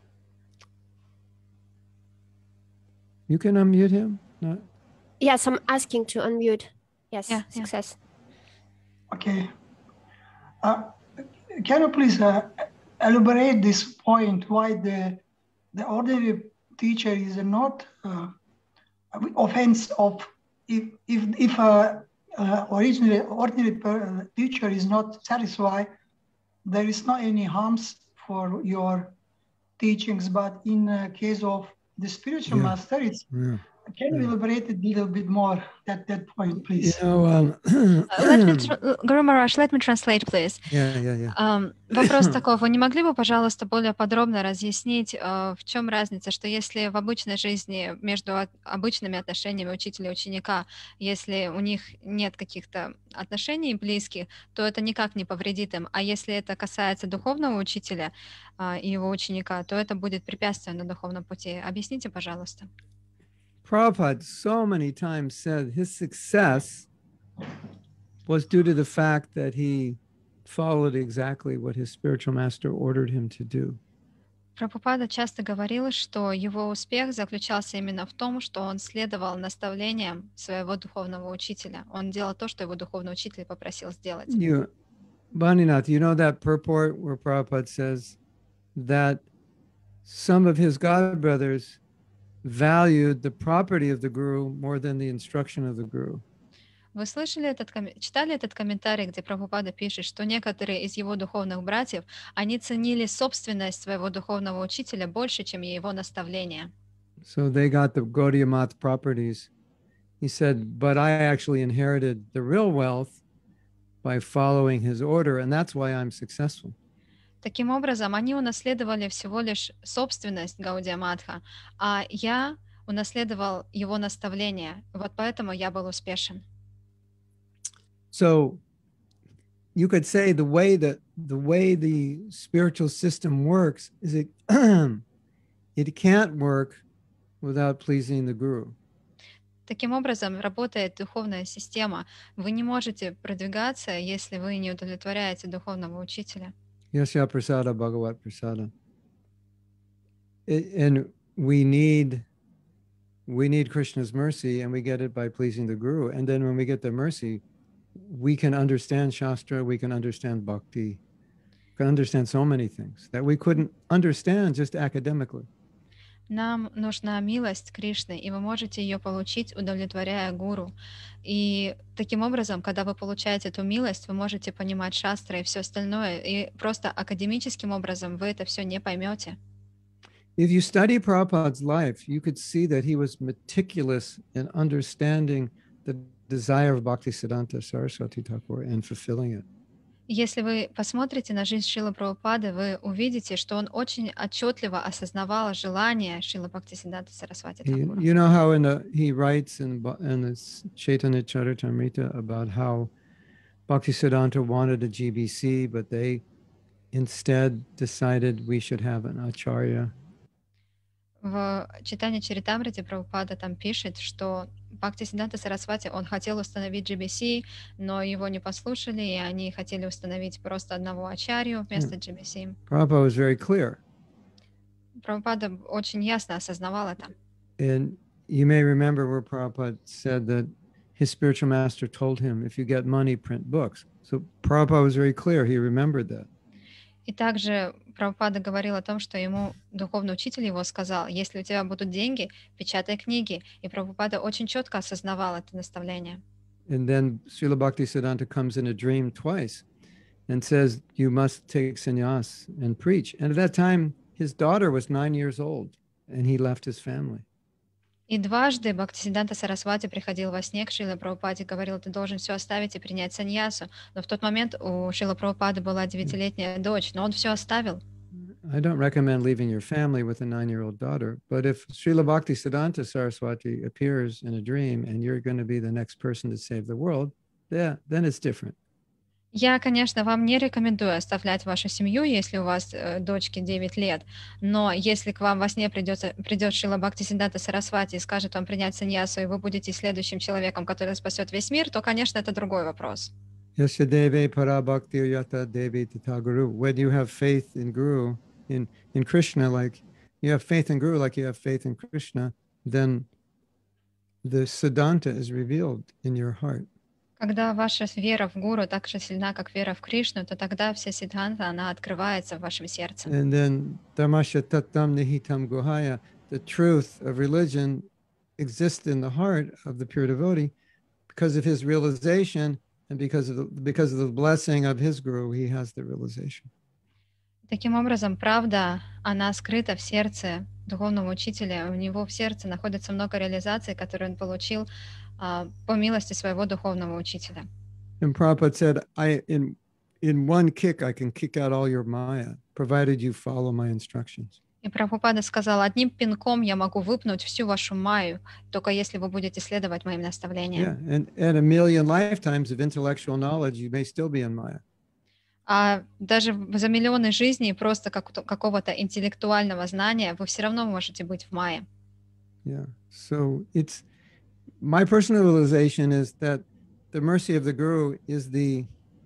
You can unmute him? No? Yes, I'm asking to unmute. Yes, Yeah, yeah. success. Okay. Uh, can you please uh, elaborate this point why the the ordinary teacher is not uh, offense of if if if a uh, originally ordinary per, teacher is not satisfied, there is not any harms for your teachings, but in uh, case of the spiritual Yeah. master, it's Yeah. can you elaborate a little bit more at that point, You please? know, um, Uh, let me tr- Guru Maharaj, let me translate, please. yeah, yeah, yeah. Um, вопрос такой, вы не могли бы, пожалуйста, более подробно разъяснить, uh, в чем разница, что если в обычной жизни между от- обычными отношениями учителя и ученика, если у них нет каких-то отношений близких, то это никак не повредит им, а если это касается духовного учителя uh, и его ученика, то это будет препятствием на духовном пути. Объясните, пожалуйста. Prabhupada so many times said his success was due to the fact that he followed exactly what his spiritual master ordered him to do. Прабхупада часто говорил, что его успех заключался именно в том, что он следовал наставлениям своего духовного учителя. Он делал то, что его духовный учитель попросил сделать. You, Bhandinath, you know that purport where Prabhupada says that some of his god brothers valued the property of the guru more than the instruction of the guru. Вы слышали этот, ком- читали этот комментарий, где Прабхупада пишет, что некоторые из его духовных братьев, они ценили собственность своего духовного учителя больше, чем его наставления. So they got the Gaudiya Math properties. He said, but I actually inherited the real wealth by following his order, and that's why I'm successful. Таким образом, они унаследовали всего лишь собственность Гаудия Матха, а я унаследовал его наставления. Вот поэтому я был успешен. So you could say the way that the way the spiritual system works is it it can't work without pleasing the guru. Таким образом, работает духовная система. Вы не можете продвигаться, если вы не удовлетворяете духовного учителя. Yasya prasada bhagavat prasada. And we need we need Krishna's mercy, and we get it by pleasing the guru. And then when we get the mercy, we can understand Shastra, we can understand bhakti, we can understand so many things that we couldn't understand just academically. Нам нужна милость Кришны, и вы можете ее получить, удовлетворяя гуру. И таким образом, когда вы получаете эту милость, вы можете понимать шастры и все остальное, и просто академическим образом вы это все не поймете. If you study Prabhupada's life, you could see that he was meticulous in understanding the desire of Bhaktisiddhanta Saraswati Thakur and fulfilling it. Если вы посмотрите на жизнь Шрилы Прабхупады, вы увидите, что он очень отчетливо осознавал желание Шрилы Бхактисиддханты Сарасвати You, Thakura. you know how in the, he writes in, in the Chaitanya Charitamrita about how Bhaktisiddhanta wanted a G B C, but they instead decided we should have an acharya. В читании Чаритамрити Прабхупада там пишет, что Бхактисиддханта Сарасвати, он хотел установить джи би си, но его не послушали, и они хотели установить просто одного ачарью вместо джи би си. Prabhupada was very clear. Прабхупада очень ясно осознавал это. And you may remember where Prabhupada said that his spiritual master told him, if you get money, print books. So Prabhupada was very clear. He remembered that. И также Прабхупада говорил о том, что ему духовный учитель его сказал, если у тебя будут деньги, печатай книги. И Прабхупада очень четко осознавал это наставление. And then Srila Bhaktisiddhanta comes in a dream twice and says, you must take sannyas and preach. And at that time, his daughter was nine years old, and he left his family. И дважды Бхактисиддханта Сарасвати приходил во сне к Шриле Прабхупаде и говорил, ты должен все оставить и принять саньясу. Но в тот момент у Шрилы Прабхупады была девятилетняя дочь, но он все оставил. I don't recommend leaving your family with a nine-year-old daughter, but if Srila Bhaktisiddhanta Saraswati appears in a dream and you're going to be the next person to save the world, yeah, then it's different. Я, конечно, вам не рекомендую оставлять вашу семью, если у вас э, дочке девять лет, но если к вам во сне придется, придет Шрила Бхактисиддханта Сарасвати и скажет вам принять саньясу, и вы будете следующим человеком, который спасет весь мир, то, конечно, это другой вопрос. Yasya deve para bhaktir yata devi tata guru. When you have faith in Guru, in, in Krishna, like you have faith in Guru, like you have faith in Krishna, then the Siddhanta is revealed in your heart. Когда ваша вера в Гуру так же сильна, как вера в Кришну, то тогда вся сиддханта, она открывается в вашем сердце. And then dharmasya tattam nihitam guhaya, the truth of religion exists in the heart of the pure devotee because of his realization and because of the, because of the blessing of his guru, he has the realization. Таким образом, правда, она скрыта в сердце духовного учителя. У него в сердце находится много реализаций, которые он получил uh, по милости своего духовного учителя. And Prabhupada said, I, in, in one kick, I can kick out all your maya, provided you follow my instructions. И Прабхупада сказал, одним пинком я могу выпнуть всю вашу майю, только если вы будете следовать моим наставлениям. Yeah, and, and a million lifetimes of intellectual knowledge, you may still be in maya. А даже за миллионы жизней просто как, какого-то интеллектуального знания вы все равно можете быть в майе. Yeah, so it's, my personal realization is that the mercy of the Guru is the,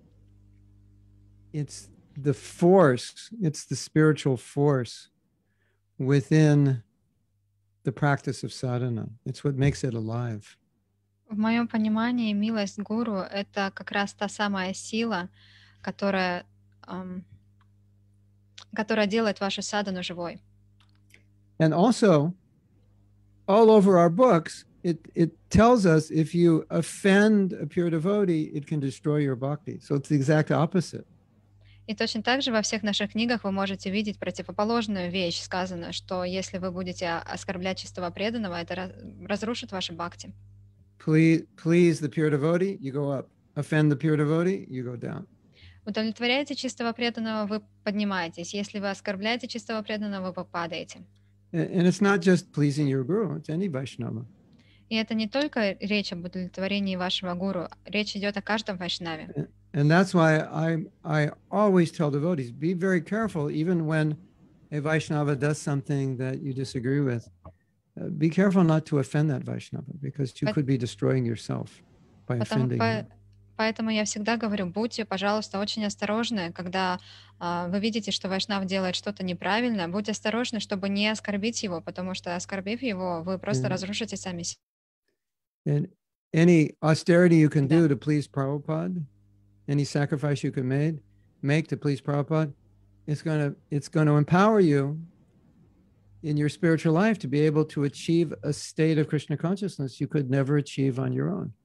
it's the force, it's the spiritual force within the practice of sadhana. It's what makes it alive. В моем понимании милость гуру — это как раз та самая сила, которая, um, которая делает вашу садхану живой. And also, all over our books, it, it tells us if you offend a pure devotee, it can destroy your bhakti. So it's the exact opposite. И точно так же во всех наших книгах вы можете видеть противоположную вещь, сказано, что если вы будете оскорблять чистого преданного, это разрушит ваши бхакти. Please, please the pure devotee, you go up. Offend the pure devotee, you go down. Удовлетворяете чистого преданного, вы поднимаетесь. Если вы оскорбляете чистого преданного, вы падаете. And it's not just pleasing your guru, it's any Vaishnava. И это не только речь об удовлетворении вашего гуру, речь идет о каждом вайшнаве. And that's why I, I always tell devotees, be very careful, even when a Vaishnava does something that you disagree with. Uh, be careful not to offend that Vaishnava, because you But- could be destroying yourself by Потому, offending по- him. поэтому я всегда говорю, будьте, пожалуйста, очень осторожны, когда а, вы видите, что вайшнав делает что-то неправильно, будьте осторожны, чтобы не оскорбить его, потому что, оскорбив его, вы просто Yeah. разрушите сами себя. And any austerity you can Да. do to please Prabhupada, any sacrifice you can made, make to please Prabhupada, it's going to it's going to empower you in your spiritual life to be able to achieve a state of Krishna consciousness you could never achieve on your own.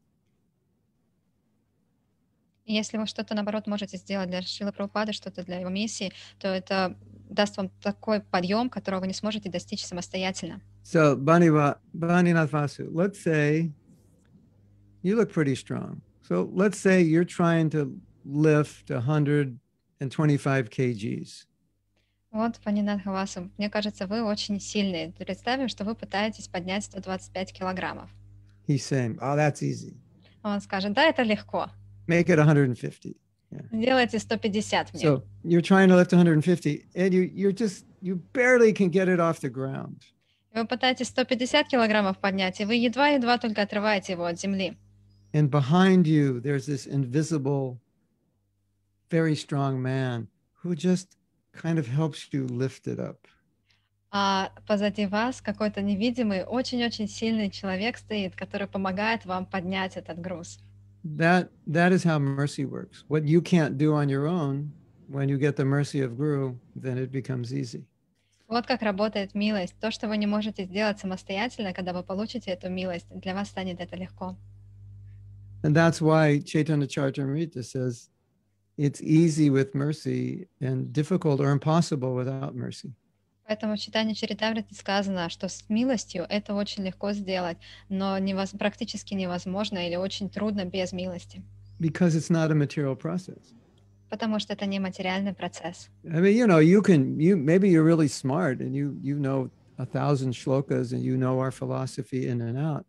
И если вы что-то, наоборот, можете сделать для Шрилы Прабхупады, что-то для его миссии, то это даст вам такой подъем, которого вы не сможете достичь самостоятельно. So, Bhaniva- Bhaninath Vasu, let's say you look pretty strong. So let's say you're trying to lift one hundred twenty-five kilograms. Вот, Панинат Хавасу, мне кажется, вы очень сильные. Представим, что вы пытаетесь поднять сто двадцать пять килограммов. He's saying, oh, that's easy. Он скажет, да, это легко. Make it one hundred fifty. Делайте сто пятьдесят мне. So you're trying to lift one hundred fifty and you, you're just, you barely can get it off the ground. Вы пытаетесь сто пятьдесят килограммов поднять, и вы едва-едва только отрываете его от земли. And behind you, there's this invisible, very strong man who just kind of helps you lift it up. А позади вас какой-то невидимый, очень-очень сильный человек стоит, который помогает вам поднять этот груз. That, that is how mercy works. What you can't do on your own, when you get the mercy of Guru, then it becomes easy. Вот как работает милость. То, что вы не можете сделать самостоятельно, когда вы получите эту милость, для вас станет это легко. And that's why Chaitanya Charitamrita says it's easy with mercy and difficult or impossible without mercy. Поэтому в читании Чаритамрити сказано, что с милостью это очень легко сделать, но невоз... практически невозможно или очень трудно без милости, Because it's not a material process. потому что это не материальный процесс. I mean, you know, you can, you maybe you're really smart and you you know a thousand shlokas and you know our philosophy in and out.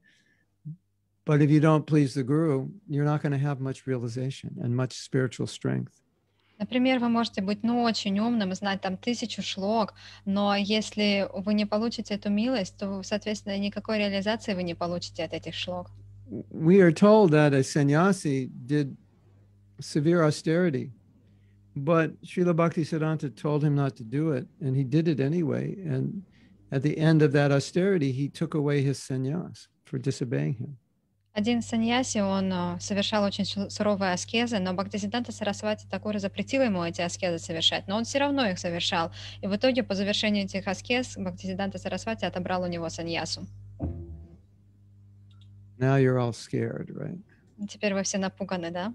But if you don't please the Guru, you're not going to have much realization and much spiritual strength. Например, вы можете быть ну, очень умным и знать там тысячу шлок, но если вы не получите эту милость, то, соответственно, никакой реализации вы не получите от этих шлок. We are told that a sannyasi did severe austerity, but Srila Bhaktisiddhanta told him not to do it, and he did it anyway. And at the end of that austerity, he took away his sannyas for disobeying him. Один саньяси, он а, совершал очень су- суровые аскезы, но Бхактисиддханта Сарасвати Такура запретил ему эти аскезы совершать, но он все равно их совершал. И в итоге, по завершению этих аскез, Бхактисиддханта Сарасвати отобрал у него саньясу. Now you're all scared, right? Теперь вы все напуганы, да?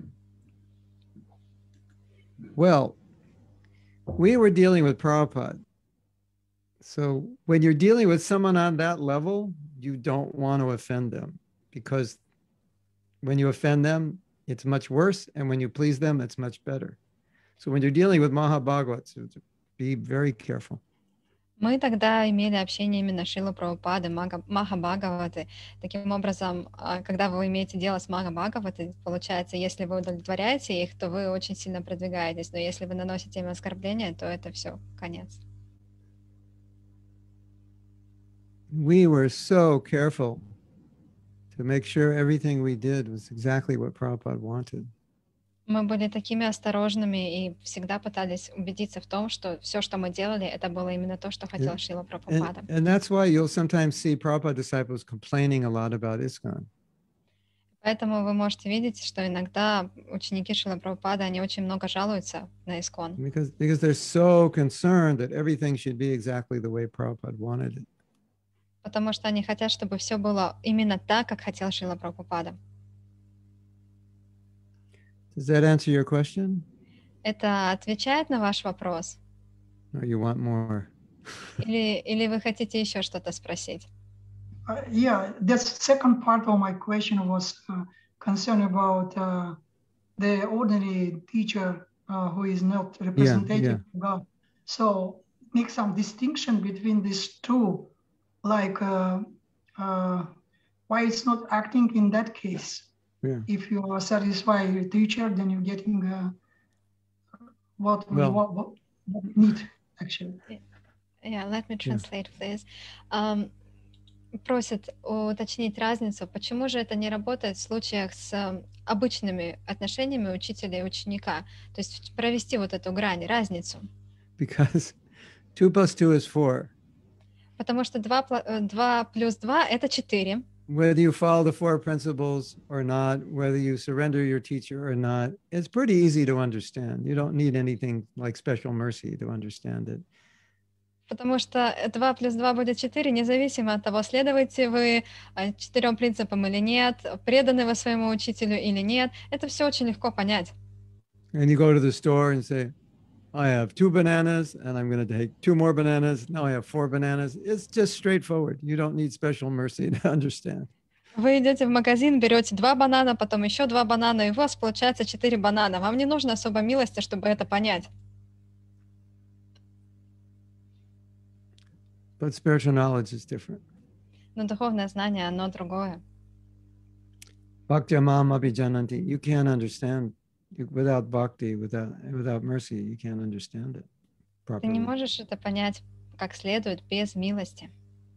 Well, we were dealing with Prabhupada. So when you're dealing with someone on that level, you don't want to offend them, because when you offend them, it's much worse. And when you please them, it's much better. So when you're dealing with Mahabhagavats, be very careful. Мы тогда имели общение именно с Шрилой Прабхупадой, Мага- Махабхагаваты. Таким образом, а, когда вы имеете дело с Махабхагаватой, получается, если вы удовлетворяете их, то вы очень сильно продвигаетесь. Но если вы наносите им оскорбления, то это все, конец. We were so careful to make sure everything we did was exactly what Prabhupada wanted. Мы были такими осторожными и всегда пытались убедиться в том, что все, что мы делали, это было именно то, что хотел Yeah. Шрила And, Прабхупада. and that's why you'll sometimes see Prabhupada disciples complaining a lot about ISKCON. Поэтому вы можете видеть, что иногда ученики Шрилы Прабхупады, они очень много жалуются на Искон, Because, because they're so concerned that everything should be exactly the way Prabhupada wanted it. потому что они хотят, чтобы все было именно так, как хотел Шрила Прабхупада. Does that answer your question? Это отвечает на ваш вопрос? Or you want more? Или, или вы хотите еще что-то спросить? Uh, yeah, the second part of my question was uh, concerned about uh, the ordinary teacher uh, who is not representative yeah. of God. So make some distinction between these two, like uh, uh, why it's not acting in that case. Yeah. If you are satisfied with teacher, then you're getting uh, what we Well- what, what, what we need actually. Yeah, let me translate, please. Um, просит уточнить разницу, почему же это не работает в случаях с э, обычными отношениями учителя и ученика, то есть провести вот эту грань, разницу. Because two plus two is four. Потому что два плюс два — это четыре. Whether you follow the four principles or not, whether you surrender your teacher or not, it's pretty easy to understand. You don't need anything like special mercy to understand it. Потому что два плюс два будет четыре, независимо от того, следуете вы э, четырем принципам или нет, преданы вы своему учителю или нет. Это все очень легко понять. And you go to the store and say, I have two bananas and I'm going to take two more bananas. Now I have four bananas. It's just straightforward. You don't need special mercy to understand. Вы идете в магазин, берете два банана, потом еще два банана, и у вас получается четыре банана. Вам не нужно особо милости, чтобы это понять. But spiritual knowledge is different. Но духовное знание, оно другое. Bhakti mam abhijananti. You can't understand without bhakti, without without mercy. You can't understand it Ты не properly. можешь это понять как следует без милости.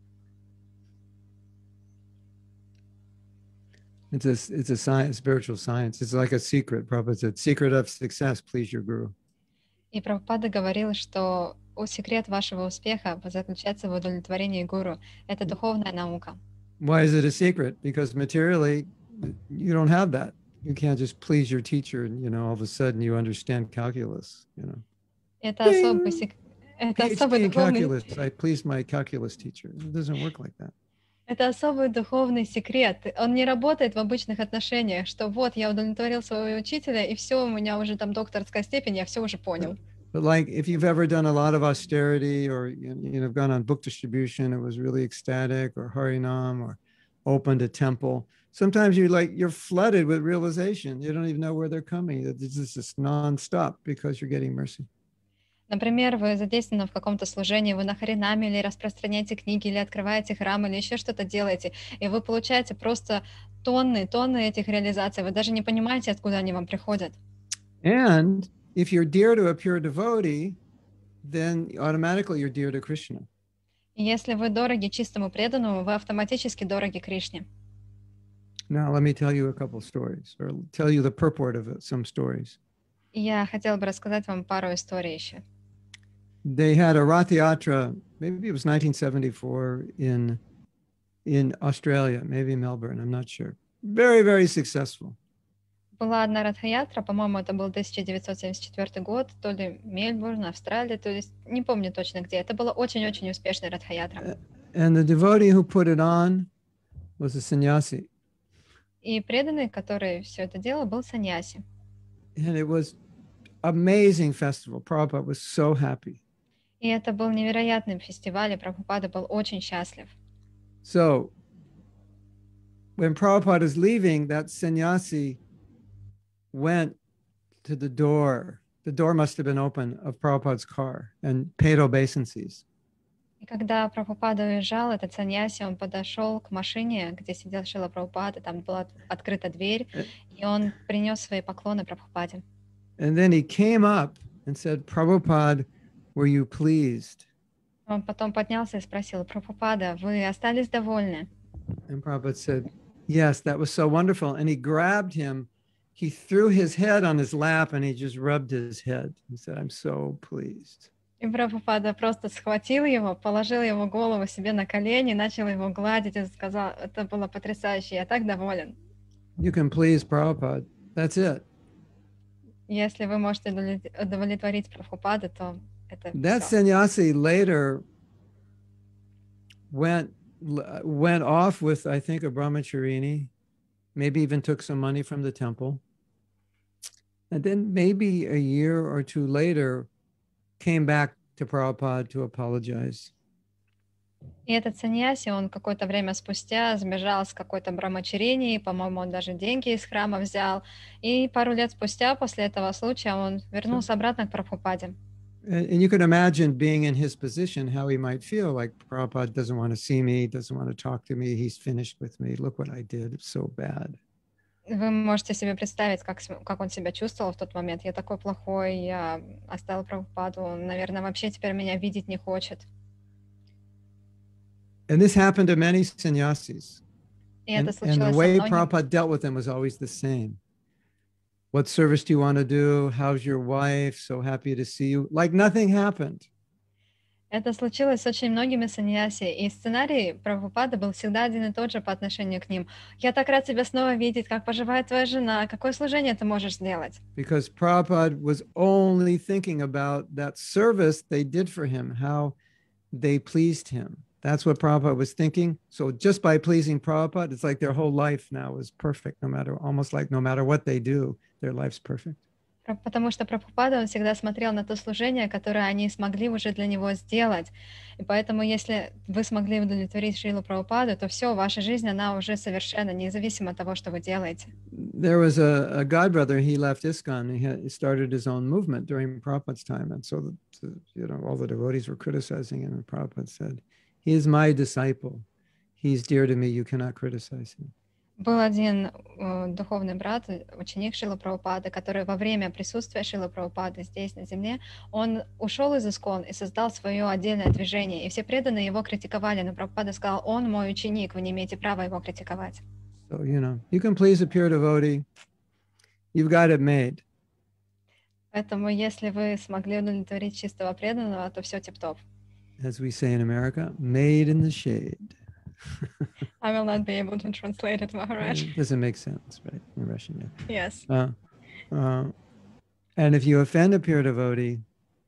It's a it's a science, spiritual science. It's like a secret. Prabhupada said, secret of success, please your guru. И Прабхупада говорил, что секрет вашего успеха заключается в удовлетворении гуру. Это духовная наука. Why is it a secret? Because materially, you don't have that. You can't just please your teacher and, you know, all of a sudden you understand calculus, you know. Это особый, сек... это особый PhD in духовный... calculus. I pleased my calculus teacher. It doesn't work like that. Это особый духовный секрет. Он не работает в обычных отношениях, что вот я удовлетворил своего учителя, и все, у меня уже там докторская степень, я все уже понял. But like if you've ever done a lot of austerity or you know gone on book distribution, it was really ecstatic, or Harinam, or opened a temple. Sometimes you like you're flooded with realization. You don't even know where they're coming. It's just this nonstop because you're getting mercy. Например, вы задействованы в каком-то служении, вы на Харинаме или распространяете книги, или открываете храм, или еще что-то делаете, и вы получаете просто тонны, тонны этих реализаций. Вы даже не понимаете, откуда они вам приходят. And if you're dear to a pure devotee, then automatically you're dear to Krishna. И если вы дороги чистому преданному, вы автоматически дороги Кришне. Now, let me tell you a couple stories, or tell you the purport of some stories. И я хотела бы рассказать вам пару историй еще. They had a Rath Yatra, maybe it was nineteen seventy-four in, in Australia, maybe Melbourne, I'm not sure. Very, very successful. Была одна Радха-ятра, по-моему, это был тысяча девятьсот семьдесят четвёртый год, то ли Мельбурн, Австралия, то есть не помню точно где. Это была очень-очень успешная Радха-ятра. And the devotee who put it on was a sannyasi. И преданный, который все это делал, был саньяси. And it was amazing festival. Prabhupada was so happy. И это был невероятный фестиваль, и Прабхупада был очень счастлив. So when Prabhupada is leaving, that sannyasi went to the door. The door must have been open of Prabhupada's car and paid obeisances. И когда Прабхупада уезжал, этот саньяси, он подошел к машине, где сидел Шрила Прабхупада, там была открыта дверь, и он принес свои поклоны Прабхупаде. And then he came up and said, Prabhupada, were you pleased? Он потом поднялся и спросил: Прабхупада, вы остались довольны? And Prabhupada said, yes, that was so wonderful. And he grabbed him, he threw his head on his lap and he just rubbed his head. He said, I'm so pleased. И Прабхупада просто схватил его, положил его голову себе на колени, начал его гладить и сказал: это было потрясающе, я так доволен. You can please Prabhupada. That's it. Если вы можете удовлетворить Прабхупаду, то это That всё. sannyasi later went went off with, I think, a brahmacharini, maybe even took some money from the temple. And then maybe a year or two later came back to Prabhupada to apologize. И этот саньяси, он какое-то время спустя сбежал с какой-то брамачарини, по-моему, он даже деньги из храма взял. И пару лет спустя, после этого случая, он вернулся обратно к Прабхупаде. And, and you can imagine being in his position, how he might feel, like Prabhupada doesn't want to see me, doesn't want to talk to me, he's finished with me, look what I did, it's so bad. Вы можете себе представить, как, см- как он себя чувствовал в тот момент. Я такой плохой, я оставил Прабхупаду, он, наверное, вообще теперь меня видеть не хочет. And this happened to many sannyasis. И это And, and the случилось со way многими. Prabhupada dealt with them was always the same. What service do you want to do? How's your wife? So happy to see you. Like nothing happened. Это случилось с очень многими саньяси, и сценарий Прабхупады был всегда один и тот же по отношению к ним. «Я так рад тебя снова видеть, как поживает твоя жена, какое служение ты можешь сделать?» Because Prabhupada was only thinking about that service they did for him, how they pleased him. That's what Prabhupada was thinking. So just by pleasing Prabhupada, it's like their whole life now is perfect, no matter, almost like no matter what they do, their life's perfect. Про- Потому что Прабхупада, он всегда смотрел на то служение, которое они смогли уже для него сделать. И поэтому, если вы смогли удовлетворить Шрилу Прабхупаду, то все, ваша жизнь, она уже совершенна, независимо от того, что вы делаете. There was a, a godbrother, he left ISKCON, he, had, he started his own movement during Prabhupada's time. And so, the, the, you know, all the devotees were criticizing him, and Prabhupada said, he is my disciple. He's dear to me, you cannot criticize him. Был один э, духовный брат, э, ученик Шрилы Прабхупады, который во время присутствия Шрилы Прабхупады здесь, на земле, он ушел из ИСККОН и создал свое отдельное движение. И все преданные его критиковали, но Прабхупада сказал, он мой ученик, вы не имеете права его критиковать. So, you know, you can please a pure devotee, you've got it made. Поэтому, если вы смогли удовлетворить чистого преданного, то все тип-топ. As we say in America, made in the shade. I will not be able to translate it, Maharaj. It doesn't make sense, right? In Russian, yeah. Yes. Uh, uh, and if you offend a pure devotee,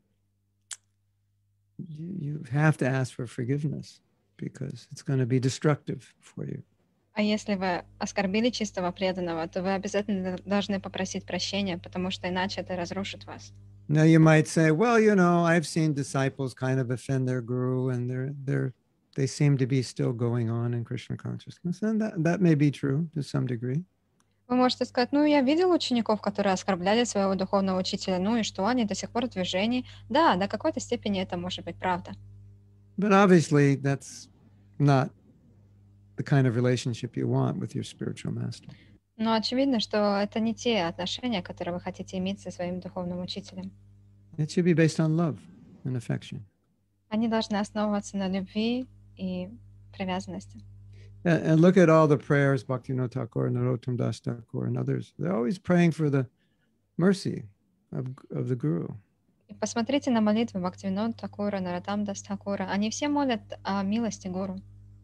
you, you have to ask for forgiveness because it's going to be destructive for you. А если вы оскорбили чистого преданного, то вы обязательно должны попросить прощения, потому что иначе это разрушит вас. Now you might say, well, you know, I've seen disciples kind of offend their guru, and they're they're they seem to be still going on in Krishna consciousness, and that, that may be true to some degree. Вы можете сказать, ну, я видел учеников, которые оскорбляли своего духовного учителя, ну и что, они до сих пор в движении. Да, до какой-то степени это может быть правда. But obviously, that's not the kind of relationship you want with your spiritual master. Но очевидно, что это не те отношения, которые вы хотите иметь со своим духовным учителем. It should be based on love and affection. Они должны основываться на любви и привязанности. And, and look at all the prayers, Bhaktivinoda Thakur, Narottam Das Thakur, and others. They're always praying for the mercy of, of the Guru. И посмотрите на молитвы Бхактивинода Тхакура, Нароттам Дас Тхакура. Они все молят о милости Гуру.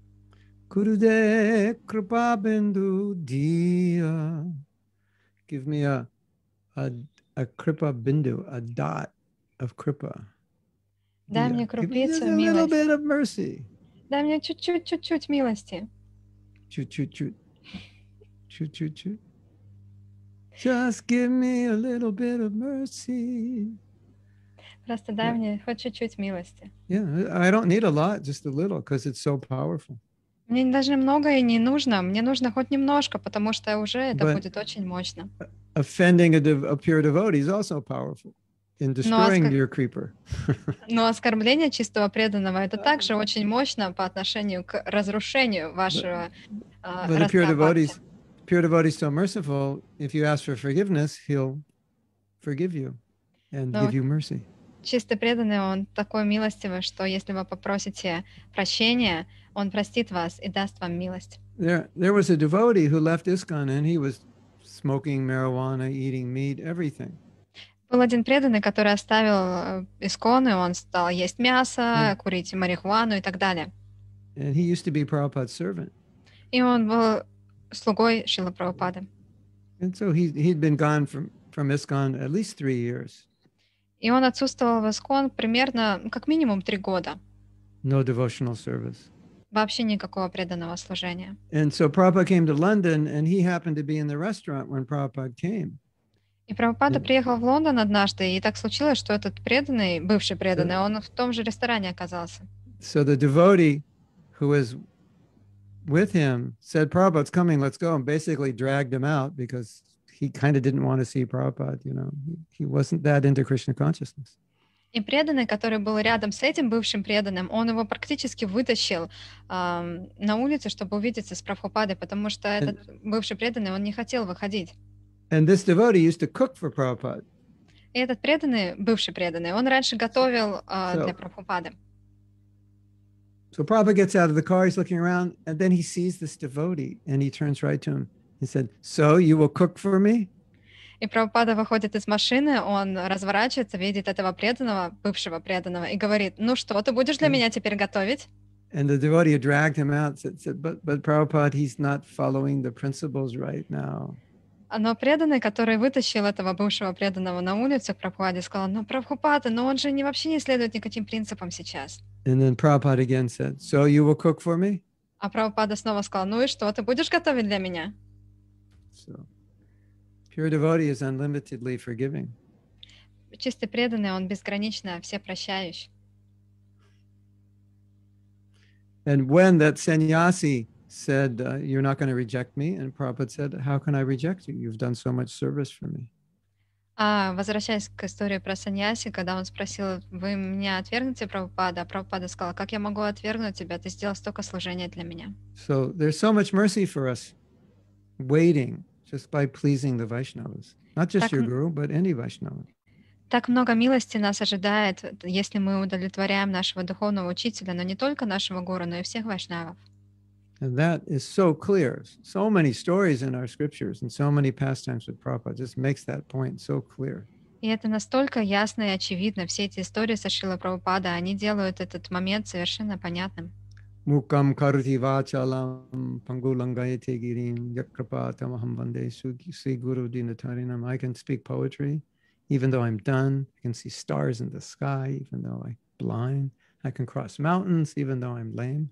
Gurudev Kripa Bindu Diya. Give me a, a, a Kripa Bindu, a dot of Kripa. Дай Diya. мне Give me крупицу just a little милости. bit of mercy. Дай мне чуть-чуть, чуть-чуть милости. Chut, chut, chut. Chut, chut, chut. Just give me a little bit of mercy. Просто дай Yeah. мне хоть чуть-чуть милости. Yeah, I don't need a lot, just a little, because it's so powerful. Мне даже многое не нужно. Мне нужно хоть немножко, потому что уже это But- будет очень мощно. Offending a, dev- a pure devotee is also powerful in destroying Oscar- your creeper. Но оскорбление чистого преданного это также очень мощно по отношению к разрушению вашего а, But the pure роста бхакти. devotees, pure devotee is so merciful. If you ask for forgiveness, he'll forgive you and No. give you mercy. Чистый преданный, он такой милостивый, что если вы попросите прощения, он простит вас и даст вам милость. There, there was a devotee who left ISKCON, and he was smoking marijuana, eating meat, everything. Был один преданный, который оставил э, ИСККОН, и он стал есть мясо, курить марихуану и так далее. And he used to be Prabhupada's servant. И он был слугой Шрилы Прабхупады. And so he, he'd been gone from, from ISKCON at least three years. И он отсутствовал в ИСККОН примерно, ну, как минимум, три года. No devotional service. Вообще никакого преданного служения. And so Prabhupada came to London, and he happened to be in the restaurant when Prabhupada came. И Прабхупада Мгм. приехал в Лондон однажды, и так случилось, что этот преданный, бывший преданный, он в том же ресторане оказался. So the devotee who was with him said, Prabhupada's coming, let's go, and basically dragged him out because he kind of didn't want to see Prabhupada, you know. He, he wasn't that into Krishna consciousness. И преданный, который был рядом с этим бывшим преданным, он его практически вытащил ам, на улицу, чтобы увидеться с Прабхупадой, потому что And, этот бывший преданный, он не хотел выходить. and this devotee used to cook for Prabhupada. И этот преданный, бывший преданный, он раньше готовил а, So- для Прабхупады. So Prabhupada gets out of the car, he's looking around, and then he sees this devotee, and he turns right to him. He said, "So you will cook for me?" И Прабхупада выходит из машины, он разворачивается, видит этого преданного, бывшего преданного, и говорит: ну что, ты будешь для Мгм. меня теперь готовить? And the devotee who dragged him out said, said but, but Prabhupada, he's not following the principles right now. Но преданный, который вытащил этого бывшего преданного на улицу к Прабхупаде, сказал: ну, Прабхупада, но он же не, вообще не следует никаким принципам сейчас. And then Prabhupada again said, "So you will cook for me?" А Прабхупада снова сказал: ну и что, ты будешь готовить для меня? So pure devotee is unlimitedly forgiving. Чистый преданный, он безгранично всепрощающий. And when that sannyasi said, uh, "You're not going to reject me," and Prabhupada said, "How can I reject you? You've done so much service for me." А возвращаясь к истории про саньяси, когда он спросил: вы меня отвергнете, Прабхупада? А Прабхупада сказал: как я могу отвергнуть тебя? Ты сделал столько служения для меня. So there's so much mercy for us waiting just by pleasing the Vaishnavas. Not just Так, your м, guru, but any Vaishnava. Так много милости нас ожидает, если мы удовлетворяем нашего духовного учителя, но не только нашего гуру, но и всех вайшнавов. And that is so clear. So many stories in our scriptures and so many pastimes with Prabhupada just makes that point so clear. И это настолько ясно и очевидно. Все эти истории со Шрилой Прабхупадой, они делают этот момент совершенно понятным. Mukam karuti vachalam pangulangayate girim yakrapa tamaham vande sri guru dinatarinam. I can speak poetry even though I'm done. I can see stars in the sky even though I'm blind. I can cross mountains even though I'm lame.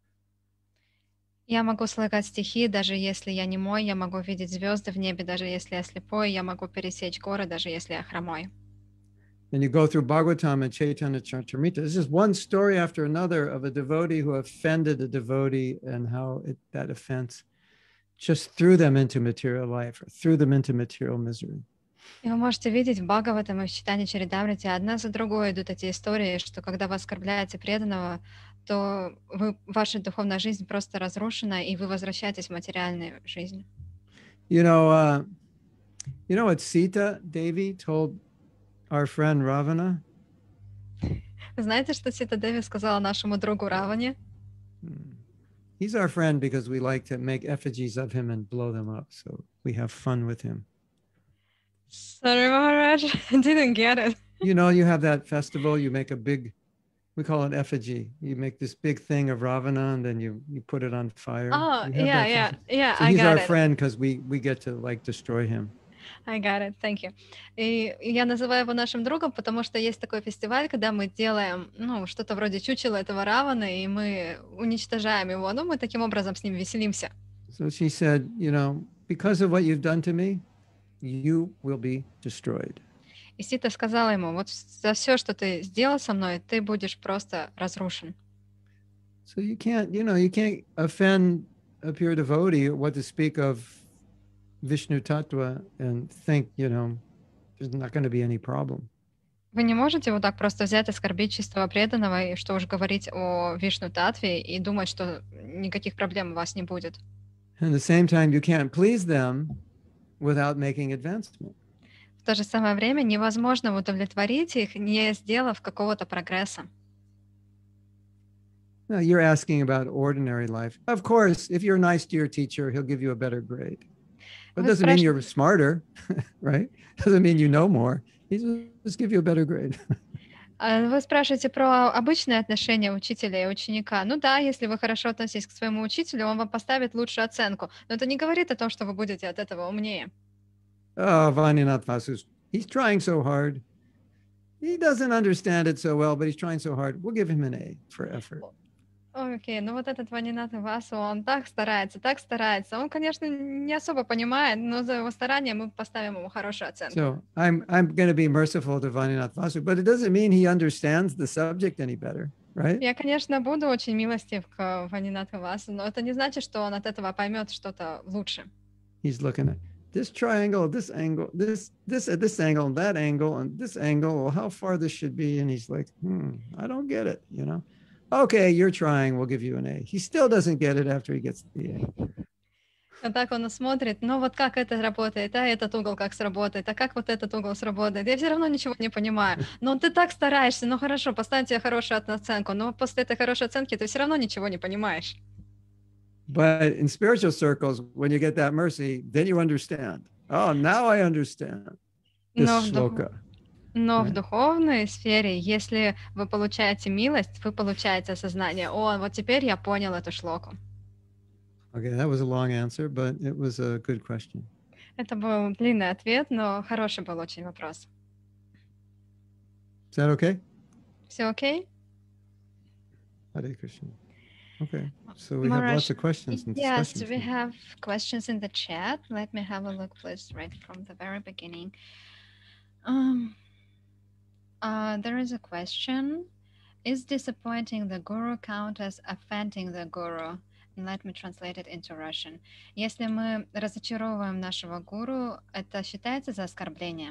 Я могу слагать стихи, даже если я немой, я могу видеть звезды в небе, даже если я слепой, я могу пересечь горы, даже если я хромой. And you go through Bhagavatam and Chaitanya Charitamrita. This is one story after another of a devotee who offended a devotee and how it, that offense just threw them into material life or threw them into material misery. И вы можете видеть в Бхагаватам и в читании Чаритамрити одна за другой идут эти истории, что когда вы оскорбляете преданного, то вы, ваша духовная жизнь просто разрушена, и вы возвращаетесь в материальную жизнь. You know, uh, you know what Sita Devi told our friend Ravana? Знаете, что Сита Деви сказала нашему другу Раване? Hmm. He's our friend because we like to make effigies of him and blow them up. So we have fun with him. Sorry, Maharaj, I didn't get it. You know, you have that festival, you make a big, we call it effigy. You make this big thing of Ravana and then you, you put it on fire. Oh, You have yeah, that yeah, festival. yeah, So I he's our got it. friend because we, we get to like destroy him. I got it, thank you. И я называю его нашим другом, потому что есть такой фестиваль, когда мы делаем, ну, что-то вроде чучела этого Равана, и мы уничтожаем его. Ну, мы таким образом с ним веселимся. So she said, you know, because of what you've done to me, you will be destroyed. И Сита сказала ему: вот за все, что ты сделал со мной, ты будешь просто разрушен. So you can't, you know, you can't offend a pure devotee, what to speak of Vishnu Tattva, and think, you know, there's not going to be any problem. Вы не можете вот так просто взять, оскорбить чистого преданного, и что уж говорить о Вишну Татве, и думать, что никаких проблем у вас не будет. And at the same time, you can't please them without making advancement. В то же самое время невозможно удовлетворить их, не сделав какого-то прогресса. Now, you're asking about ordinary life. Of course, if you're nice to your teacher, he'll give you a better grade. But it Вы doesn't mean спраш- you're smarter, right? Doesn't mean you know more. He's just give you a better grade. А Вы спрашиваете про обычные отношения учителя и ученика. Ну да, если вы хорошо относитесь к своему учителю, он вам поставит лучшую оценку. Но это не говорит о том, что вы будете от этого умнее. Oh, Vaninath Vasu, he's trying so hard. He doesn't understand it so well, but he's trying so hard. We'll give him an A for effort. Окей, ну вот этот Ванинат Васу, он так старается, так старается. Он, конечно, не особо понимает, но за его старание мы поставим ему хорошую оценку. So I'm I'm going to be merciful to Vaninath Vasu, but it doesn't mean he understands the subject any better, right? Я, конечно, буду очень милостив к Ванинату Васу, но это не значит, что он от этого поймет что-то лучше. He's looking at, this triangle, this angle, this, this at this angle, and that angle, and this angle, well, how far this should be. And he's like, hmm, I don't get it, you know? Okay, you're trying, we'll give you an A. He still doesn't get it after he gets the A. А так он смотрит, ну вот как это работает, а этот угол как сработает, а как вот этот угол сработает. Я все равно ничего не понимаю. Но ты так стараешься, ну хорошо, поставь тебе хорошую оценку, но после этой хорошей оценки ты все равно ничего не понимаешь. But in spiritual circles, when you get that mercy, then you understand. Oh, now I understand this Но в, дух... shloka. Но Right. в духовной сфере, если вы получаете милость, вы получаете осознание. О, вот теперь я понял эту шлоку. Okay, that was a long answer, but it was a good question. Это был длинный ответ, но хороший был очень вопрос. Is that okay? Все окей? Hare Krishna. Okay, so we have Maharaj, lots of questions and yes, discussions. we here. have questions in the chat. Let me have a look, please, right from the very beginning. Um, uh, there is a question. Is disappointing the guru count as offending the guru? And let me translate it into Russian. Если мы разочаровываем нашего гуру, это считается за оскорбление?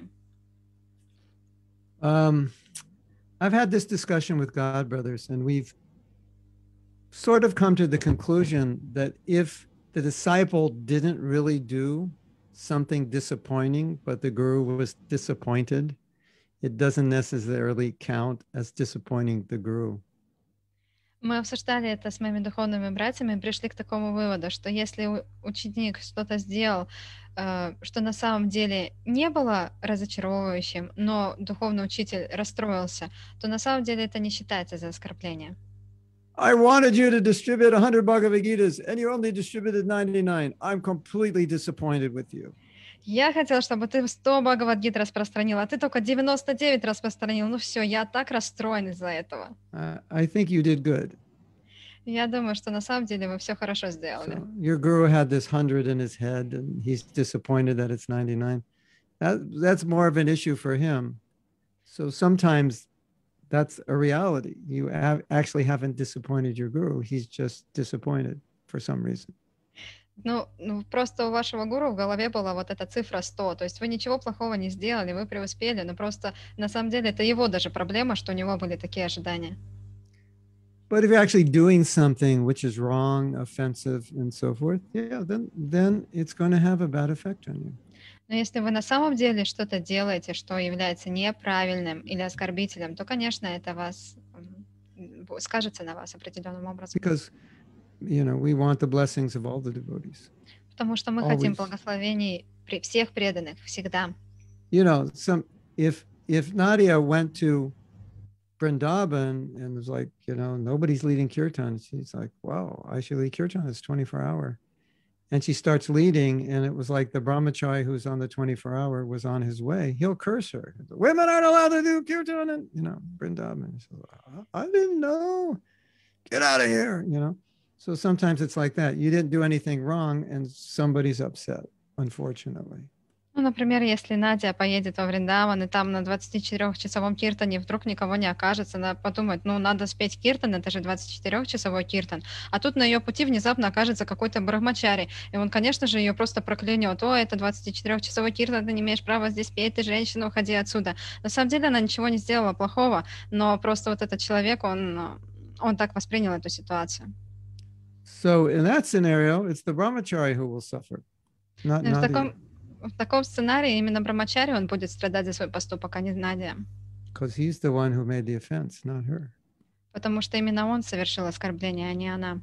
Um, I've had this discussion with God brothers, and we've sort of come to the conclusion that if the disciple didn't really do something disappointing, but the guru was disappointed, it doesn't necessarily count as disappointing the guru. Мы обсуждали это с моими духовными братьями и пришли к такому выводу, что если ученик что-то сделал, что на самом деле не было разочаровывающим, но духовный учитель расстроился, то на самом деле это не считается за оскорбление. I wanted you to distribute one hundred Bhagavad Gitas, and you only distributed ninety-nine. I'm completely disappointed with you. Я хотела, чтобы ты сто Бхагавад-гит распространил, а ты только девяносто девять распространил. Ну все, я так расстроен из-за этого. Uh, I think you did good. Я думаю, что на самом деле вы все хорошо сделали. So your guru had this hundred in his head, and he's disappointed that it's ninety-nine. That, that's more of an issue for him. So sometimes that's a reality. You have, actually haven't disappointed your guru. He's just disappointed for some reason. Ну, ну, просто у вашего гуру в голове была вот эта цифра сто. То есть вы ничего плохого не сделали, вы преуспели, но просто на самом деле это его даже проблема, что у него были такие ожидания. But if you're actually doing something which is wrong, offensive, and so forth, yeah, then then it's going to have a bad effect on you. Но если вы на самом деле что-то делаете, что является неправильным или оскорбительным, то, конечно, это вас скажется на вас определенным образом. Because, you know, we want the blessings of all the devotees. Потому что мы Always. хотим благословений при всех преданных всегда. You know, some if if Nadia went to Vrindavan and was like, you know, nobody's leading kirtan, she's like, wow, I should lead kirtan. It's twenty-four hour. And she starts leading, and it was like the brahmachari who's on the twenty-four hour was on his way. He'll curse her. Women aren't allowed to do kirtan, and you know, Vrindavan. So, I didn't know. Get out of here, you know. So sometimes it's like that. You didn't do anything wrong, and somebody's upset, unfortunately. Ну, например, если Надя поедет во Вриндаван, и там на двадцатичетырёхчасовом киртане вдруг никого не окажется, она подумает, ну, надо спеть киртан, это же двадцатичетырёхчасовой киртан. А тут на ее пути внезапно окажется какой-то брахмачари, и он, конечно же, ее просто проклянет. О, это двадцатичетырёхчасовой киртан, ты не имеешь права здесь петь, ты женщина, уходи отсюда. На самом деле она ничего не сделала плохого, но просто вот этот человек, он, он так воспринял эту ситуацию. So in that scenario, it's the brahmachari who will suffer, not В таком, Nadia. в таком сценарии именно брахмачари, он будет страдать за свой поступок, а не Надя. Because he's the one who made the offense, not her. Потому что именно он совершил оскорбление, а не она.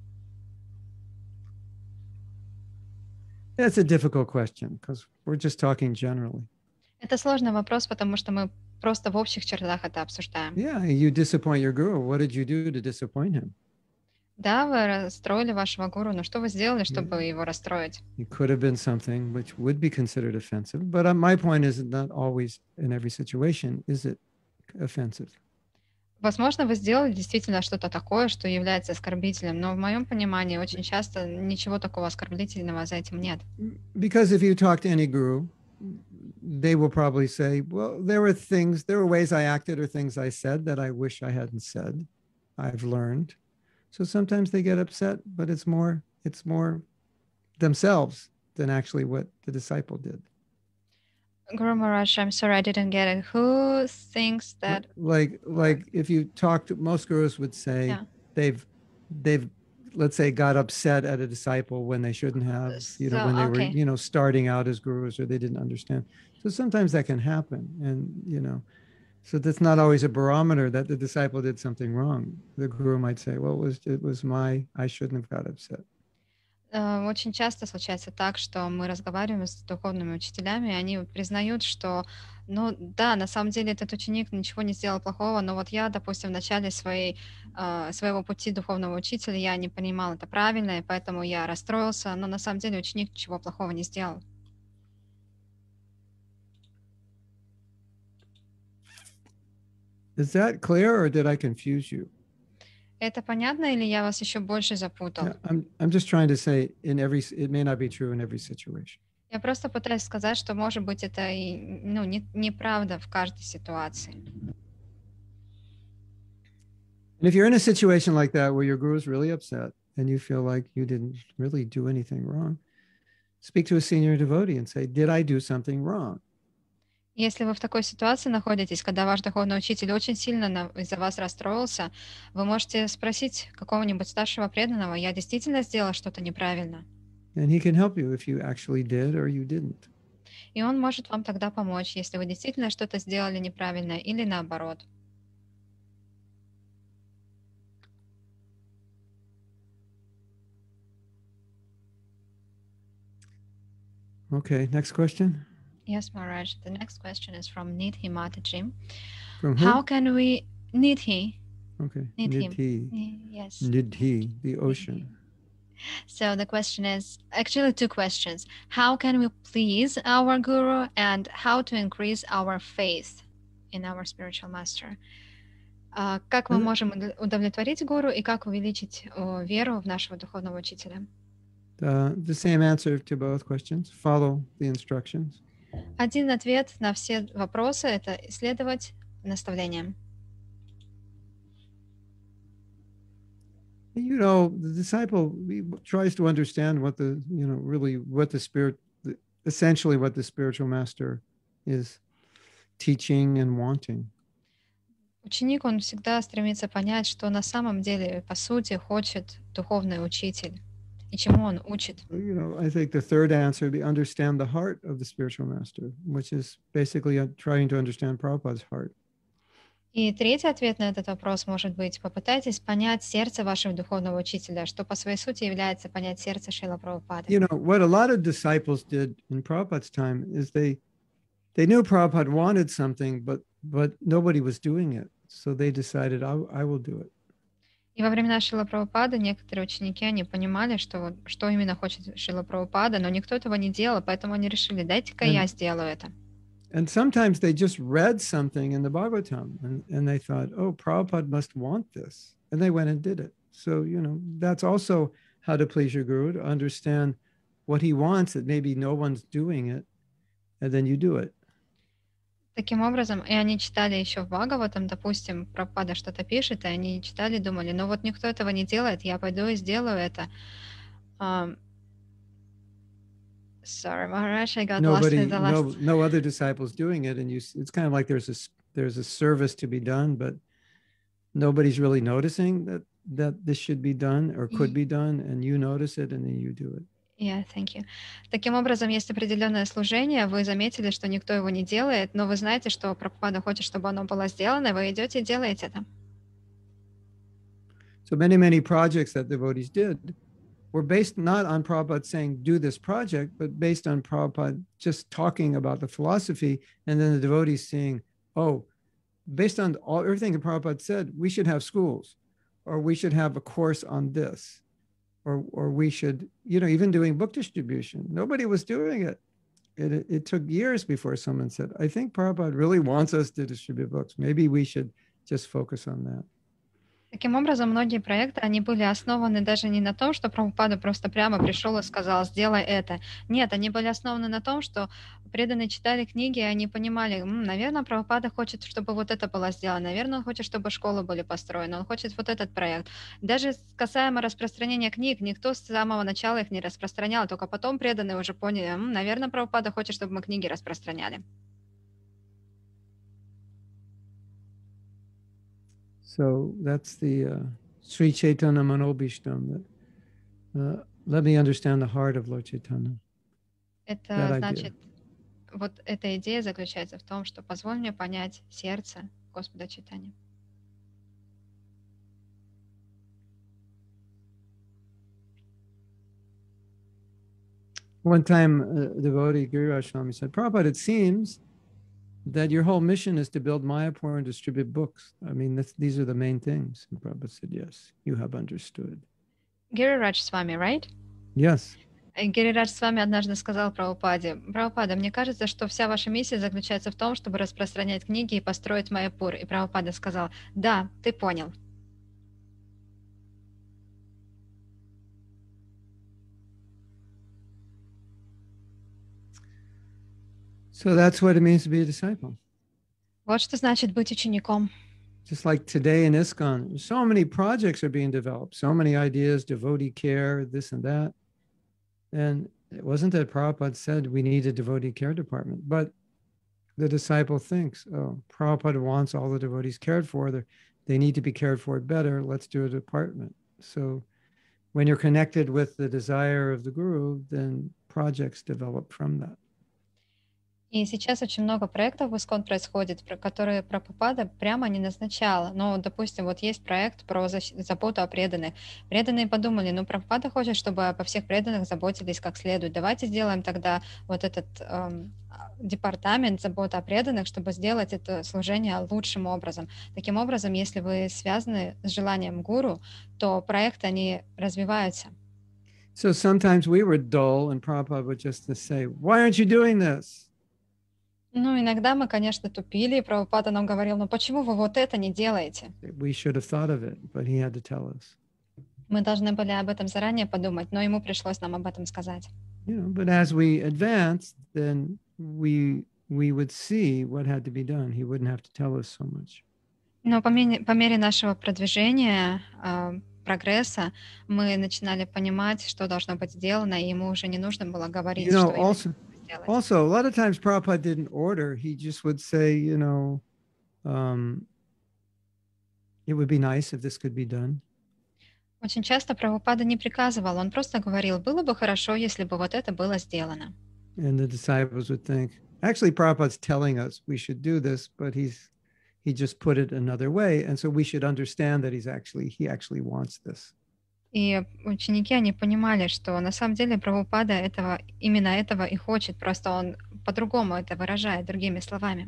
That's a difficult question because we're just talking generally. Это сложный вопрос, потому что мы просто в общих чертах это обсуждаем. Yeah, you disappoint your guru. What did you do to disappoint him? Да, вы расстроили вашего гуру, но что вы сделали, чтобы его расстроить? It could have been something which would be considered offensive, but my point is not always in every situation is it offensive. Возможно, вы сделали действительно что-то такое, что является оскорбительным, но в моем понимании очень часто ничего такого оскорбительного за этим нет. Because if you talk to any guru, they will probably say, well, there were things, there were ways I acted or things I said that I wish I hadn't said. I've learned. So sometimes they get upset, but it's more, it's more themselves than actually what the disciple did. Guru Maharaj, I'm sorry, I didn't get it. Who thinks that? Like, like if you talk to, most gurus would say Yeah. they've, they've, let's say, got upset at a disciple when they shouldn't have, you know, So, when they okay. were, you know, starting out as gurus or they didn't understand. So sometimes that can happen. And, you know, so that's not always a barometer that the disciple did something wrong. The guru might say, well, it was, it was my, I shouldn't have got upset. Э, Очень часто случается так, что мы разговариваем с духовными учителями, и они вот признают, что, ну да, на самом деле этот ученик ничего не сделал плохого, но вот я, допустим, в начале своей, э, своего пути духовного учителя я не понимал это правильно, и поэтому я расстроился, но на самом деле ученик ничего плохого не сделал. Is that clear or did I confuse you? Это понятно или я вас еще больше запутал? Yeah, I'm, I'm just trying to say in every, it may not be true in every situation. Я просто пытаюсь сказать, что, может быть, это и, ну, не, неправда в каждой ситуации. And if you're in a situation like that where your guru is really upset and you feel like you didn't really do anything wrong, speak to a senior devotee and say, did I do something wrong? Если вы в такой ситуации находитесь, когда ваш духовный учитель очень сильно на- из-за вас расстроился, вы можете спросить какого-нибудь старшего преданного, я действительно сделала что-то неправильно? And he can help you if you actually did or you didn't. И он может вам тогда помочь, если вы действительно что-то сделали неправильно или наоборот. Okay, next question. Yes, Maharaj. The next question is from Nidhi Mataji. From who? How can we... Nidhi. Okay, Nidhi. Nidhi. Yes. Nidhi, the ocean. So the question is actually two questions. How can we please our guru and how to increase our faith in our spiritual master? А, Как мы Мгм. можем удов- удовлетворить гуру и как увеличить о, веру в нашего духовного учителя? Uh, the same answer to both questions. Follow the instructions. Один ответ на все вопросы — это следовать наставлениям. You know, the disciple he tries to understand what the, you know, really what the spirit, the- essentially what the spiritual master is teaching and wanting. Ученик, он всегда стремится понять, что на самом деле, по сути, хочет духовный учитель и чему он учит. You know, I think the third answer would be understand the heart of the spiritual master, which is basically uh, trying to understand Prabhupada's heart. И третий ответ на этот вопрос может быть: попытайтесь понять сердце вашего духовного учителя, что по своей сути является понять сердце Шрила Прабхупады. You know, what a lot of disciples did in Prabhupada's time is they they knew Prabhupada wanted something, but but nobody was doing it. So they decided, I, I will do it. И во времена Шрила Прабхупады некоторые ученики, они понимали, что, вот- что именно хочет Шрила Прабхупада, но никто этого не делал, поэтому они решили: дайте-ка Мгм. я сделаю это. And sometimes they just read something in the Bhagavatam and, and they thought, oh, Prabhupada must want this. And they went and did it. So, you know, that's also how to please your guru, to understand what he wants, that maybe no one's doing it, and then you do it. Таким образом, и они читали еще в Бхагаватам, допустим, Прабхупада что-то пишет, и они читали, думали: ну вот никто этого не делает, я пойду и сделаю это. Um, sorry, Maharaj, I got lost Nobody, in the last... no, no other disciples doing it. And you, s- it's kind of like there's a, s- there's a service to be done, but nobody's really noticing that, that this should be done or could be done. And you notice it and then you do it. Yeah, thank you. Таким образом, есть определенное служение, вы заметили, что никто его не делает, но вы знаете, что Прабхупада хочет, чтобы оно было сделано, и вы идете и делаете это. So many, many projects that devotees did were based not on Prabhupada saying, do this project, but based on Prabhupada just talking about the philosophy. And then the devotees saying, oh, based on all everything that Prabhupada said, we should have schools, or we should have a course on this, or, or we should, you know, even doing book distribution. Nobody was doing it. It, it, it took years before someone said, I think Prabhupada really wants us to distribute books. Maybe we should just focus on that. Таким образом, многие проекты, они были основаны даже не на том, что Прабхупада просто прямо пришел и сказал: сделай это. Нет, они были основаны на том, что преданные читали книги, и они понимали: «М, наверное, Прабхупада хочет, чтобы вот это было сделано, наверное, он хочет, чтобы школы были построены, он хочет вот этот проект». Даже с- касаемо распространения книг, никто с самого начала их не распространял, только потом преданные уже поняли: «М, наверное, Прабхупада хочет, чтобы мы книги распространяли». So that's the uh, Sri Chaitanya Manobishtam. That, uh, let me understand the heart of Lord Chaitanya. Это That idea. значит, вот эта идея заключается в том, что позволь мне понять сердце Господа Чайтаньи. One time, uh, devotee Guru Swami said, Prabhupada, it seems that your whole mission is to build Mayapur and distribute books. I mean, that's, these are the main things. And Prabhupada said, yes, you have understood. Giriraj Swami, right? Yes. Гирирадж с вами однажды сказал Прабхупаде: «Прабхупада, мне кажется, что вся ваша миссия заключается в том, чтобы распространять книги и построить Майяпур». И Прабхупада сказал: «Да, ты понял». So that's what it means to be a disciple. Вот что значит быть учеником. Just like today in ISKCON, so many projects are being developed, so many ideas, devotee care, this and that. And it wasn't that Prabhupada said we need a devotee care department, but the disciple thinks, oh, Prabhupada wants all the devotees cared for. They're, they need to be cared for better. Let's do a department. So when you're connected with the desire of the Guru, then projects develop from that. И сейчас очень много проектов в ИСККОН происходит, про которые Прабхупада прямо не назначала. Ну, допустим, вот есть проект про защ- заботу о преданных. Преданные подумали: ну, Прабхупада хочет, чтобы обо всех преданных заботились как следует. Давайте сделаем тогда вот этот эм, департамент заботы о преданных, чтобы сделать это служение лучшим образом. Таким образом, если вы связаны с желанием гуру, то проекты, они развиваются. So sometimes we were dull, and Prabhupada would just say, why aren't you doing this? Ну, иногда мы, конечно, тупили, и Прабхупада нам говорил: ну почему вы вот это не делаете? We should have thought of it, but he had to tell us. Мы должны были об этом заранее подумать, но ему пришлось нам об этом сказать. You know, but as we advanced, then we we would see what had to be done. He wouldn't have to tell us so much. Но по мере, по мере нашего продвижения, а, прогресса, мы начинали понимать, что должно быть сделано, и ему уже не нужно было говорить, You know, что именно also, сделать. also a lot of times Prabhupada didn't order. He just would say, you know, um, it would be nice if this could be done. Очень часто Прабхупада не приказывал, он просто говорил: было бы хорошо, если бы вот это было сделано. And the disciples would think, actually, Prabhupada's telling us we should do this, but he's he just put it another way, and so we should understand that he's actually he actually wants this. И ученики, они понимали, что на самом деле Прабхупада этого, именно этого и хочет, просто он по-другому это выражает, другими словами.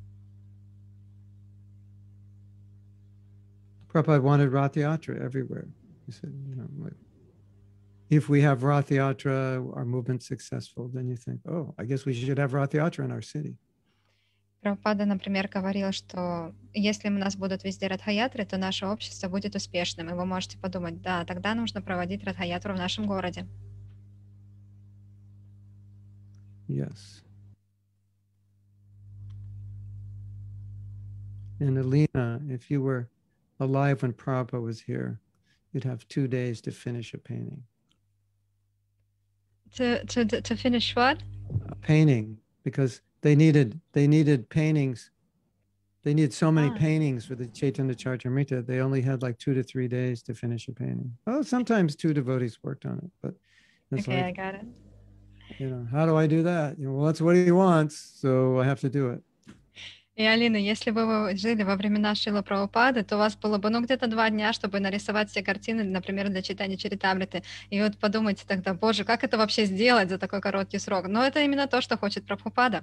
Prabhupada wanted Rath Yatra everywhere. He said, you know, like, if we have Rath Yatra, our movement's successful, then you think, oh, I guess we should have Rath Yatra in our city. Прабхупада, например, говорил, что если у нас будут везде радхаятры, то наше общество будет успешным. И вы можете подумать: да, тогда нужно проводить радхаятру в нашем городе. Yes. And Alina, if you were alive when Prabhupada was here, you'd have two days to finish a painting. To, to, to finish what? A painting, because they needed they needed paintings. They needed so many Ah. paintings for the Chaitanya Charitamrita. They only had like two to three days to finish a painting. Well, sometimes two devotees worked on it, but it's Okay, I like, got it. you know, how do I do that? You know, well, that's what he wants, so I have to do it. И, Алина, если бы вы жили во времена Шрилы Прабхупады, то у вас было бы, ну, где-то два дня, чтобы нарисовать все картины, например, для читания Чаритамриты. И вот подумайте тогда: боже, как это вообще сделать за такой короткий срок? Но это именно то, что хочет Прабхупада.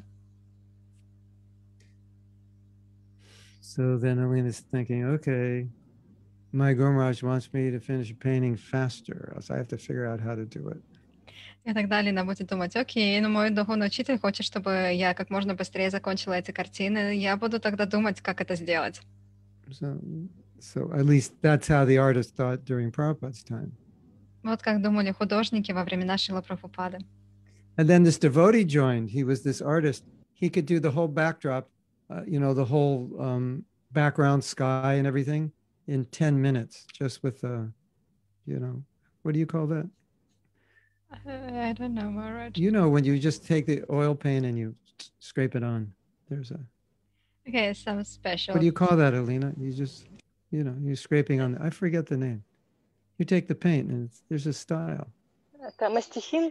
So then Alina's thinking, okay, my Guru Maharaj wants me to finish a painting faster, so I have to figure out how to do it. И тогда Алина будет думать: окей, ну мой духовный учитель хочет, чтобы я как можно быстрее закончила эти картины. Я буду тогда думать, как это сделать. So So at least that's how the artist thought during Prabhupada's time. Вот как думали художники во времена Шрила Прабхупады. And then this devotee joined. He was this artist. He could do the whole backdrop, uh, you know, the whole um, background sky and everything in ten minutes, just with, uh, you know, what do you call that? Uh, I don't know, Maharaj. You know, when you just take the oil paint and you scrape it on. There's a... Okay, some special. What do you call that, Alina? You just, you know, you're scraping on... I forget the name. You take the paint and it's, there's a style. Это мастихин.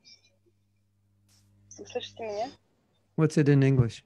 Слышите меня? What's it in English?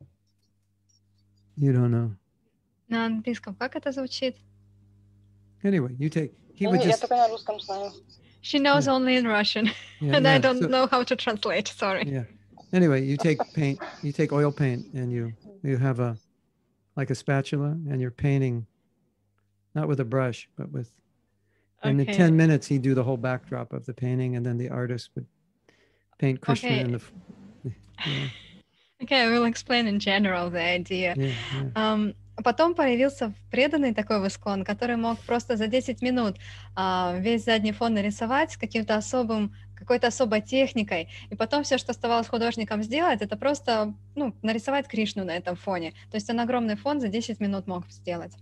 You don't know. На английском как это звучит? Anyway, you take... He Я, would я just... только на русском знаю. She knows Yeah. only in Russian, Yeah, and I yeah, don't so- know how to translate. Sorry. Yeah. Anyway, you take paint, you take oil paint and you, you have a, like a spatula and you're painting, not with a brush, but with, and in Okay. ten minutes, he'd do the whole backdrop of the painting and then the artist would paint Krishna Okay. in the, f- yeah, Okay, I will explain in general the idea. yeah, yeah. Ам, Потом появился преданный такой в Искон, который мог просто за десять минут а, весь задний фон нарисовать с каким-то особым, какой-то особой техникой. И потом все, что оставалось художникам сделать, это просто ну, нарисовать Кришну на этом фоне. То есть он огромный фон за десять минут мог сделать.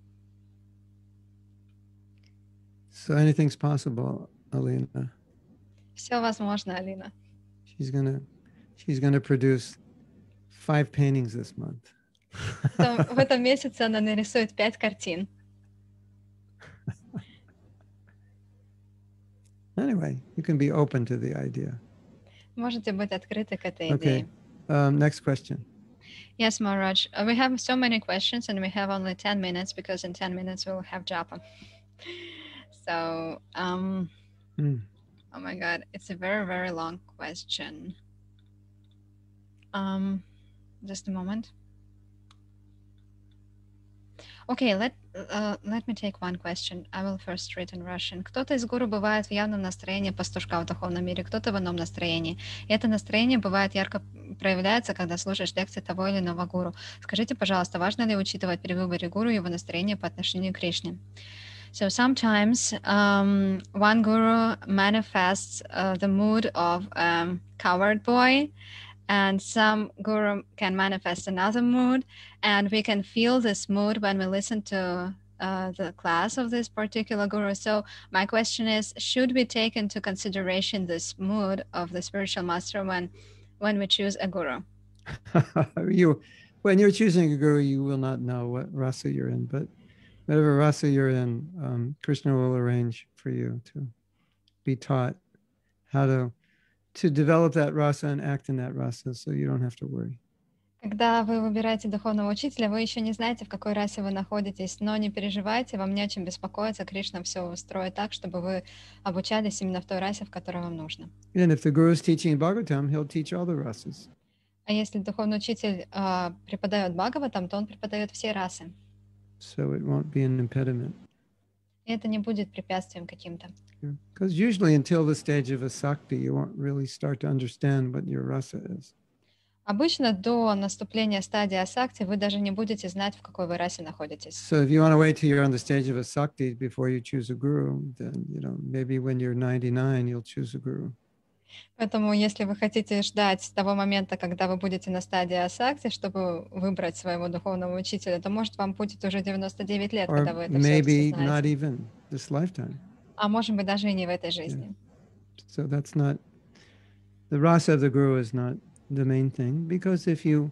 So anything's possible, Alina. Все возможно, Алина. She's gonna, she's gonna produce five paintings this month. Потом в этом месяце она нарисует пять картин. Anyway, you can be open to the idea. Можете быть открыты к этой Okay. идее. Um, next question. Yes, Maharaj. Uh, we have so many questions and we have only ten minutes because in ten minutes we will have japa. So, um, Mm. oh my God, it's a very, very long question. Um, just a moment. Okay, let, uh, let me take one question. I will first read in Russian. Кто-то из гуру бывает в явном настроении пастушка в духовном мире, кто-то в ином настроении. И это настроение бывает ярко проявляется, когда слушаешь лекции того или иного гуру. Скажите, пожалуйста, важно ли учитывать при выборе гуру его настроение по отношению к Кришне? So sometimes um, one guru manifests uh, the mood of um, coward boy, and some guru can manifest another mood, and we can feel this mood when we listen to uh, the class of this particular guru. So my question is, should we take into consideration this mood of the spiritual master when when we choose a guru? you, when you're choosing a guru, you will not know what rasa you're in, but whatever rasa you're in, um, Krishna will arrange for you to be taught how to to develop that rasa and act in that rasa, so you don't have to worry. Когда вы выбираете духовного учителя, вы еще не знаете, в какой расе вы находитесь, но не переживайте, вам не о чем беспокоиться, Кришна все устроит так, чтобы вы обучались именно в той расе, в которой вам нужно. And if the guru is teaching Bhagavatam, he'll teach all the rasas. А если духовный учитель а, преподает Бхагаватам, то он преподает все расы. So it won't be an impediment. И это не будет препятствием каким-то. Because usually until the stage of asakti, you won't really start to understand what your rasa is. Обычно до наступления стадии асакти вы даже не будете знать, в какой вы расе находитесь. So if you want to wait till you're on the stage of asakti before you choose a guru, then, you know, maybe when you're ninety-nine, you'll choose a guru. Поэтому, если вы хотите ждать того момента, когда вы будете на стадии асакти, чтобы выбрать своего духовного учителя, то, может, вам будет уже девяносто девять лет, Or когда вы это все maybe not осознаете. even this lifetime. А может быть, даже и не в этой жизни. So that's not, the rasa of the guru is not the main thing, because if you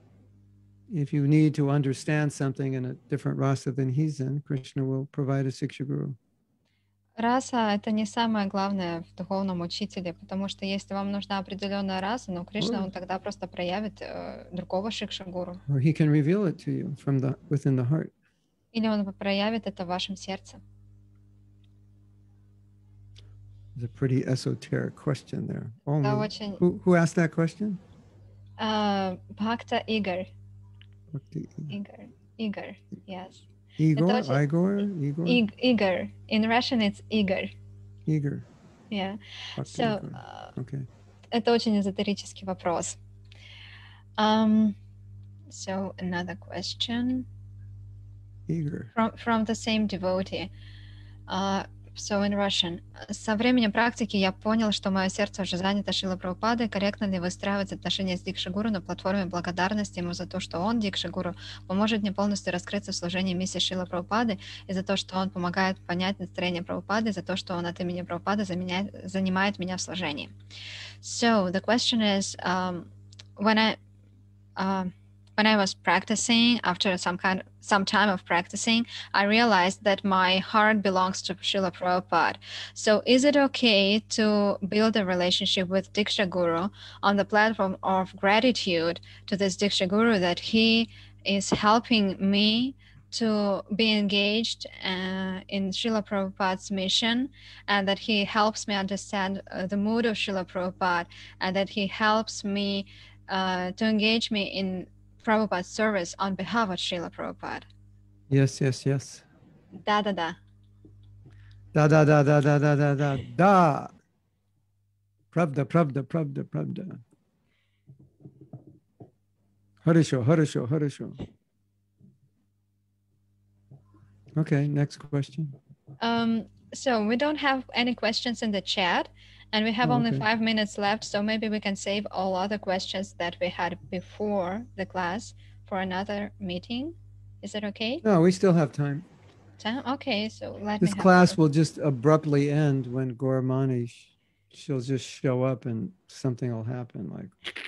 if you need to understand something in a different rasa than he's in, Krishna will provide a siksha guru. Раса — это не самое главное в духовном учителе, потому что если вам нужна определенная раса, ну, Кришна, Ой. он тогда просто проявит э, другого шикша-гуру. Or he can reveal it to you from the within the heart. Или он проявит это в вашем сердце. It's a pretty esoteric question there. Only, Да, очень... who, who asked that question? Uh, Bhakta Igor. Bhakti- Igor. Igor, yes. Igor, Это очень- Igor, Igor, Ig- Igor. In Russian it's Igor. Igor. Yeah. Bhakti So, Igor. uh, Okay. это очень эзотерический вопрос. Um, so, another question. eager. From, from the same devotee. Uh, so in Russian. Со временем практики я понял, что мое сердце уже занято Шрилой Прабхупадой, корректно ли выстраивать отношения с Дикши-гуру на платформе благодарности ему за то, что он, Дикши-гуру, поможет мне полностью раскрыться в служении миссии Шрилы Прабхупады, и за то, что он помогает понять настроение Прабхупады, за то, что он от имени Прабхупады заменяет, занимает меня в служении. So the question is, um, when I uh, when I was practicing, after some kind some time of practicing, I realized that my heart belongs to Srila Prabhupada. So is it okay to build a relationship with Diksha Guru on the platform of gratitude to this Diksha Guru that he is helping me to be engaged uh, in Srila Prabhupada's mission, and that he helps me understand uh, the mood of Srila Prabhupada, and that he helps me uh, to engage me in Prabhupada's service on behalf of Srila Prabhupada? Yes, yes, yes. Da, da, da. Da, da, da, da, da, da, da, da, da. Pravda, pravda, pravda, pravda. Harisho, harisho, harisho. Okay, next question. Um, so we don't have any questions in the chat, and we have Oh, only okay. five minutes left, so maybe we can save all other questions that we had before the class for another meeting. Is that okay? No, we still have time. Time? Okay, so let This me have class a will just abruptly end when Gauramani, she'll just show up and something will happen. Like,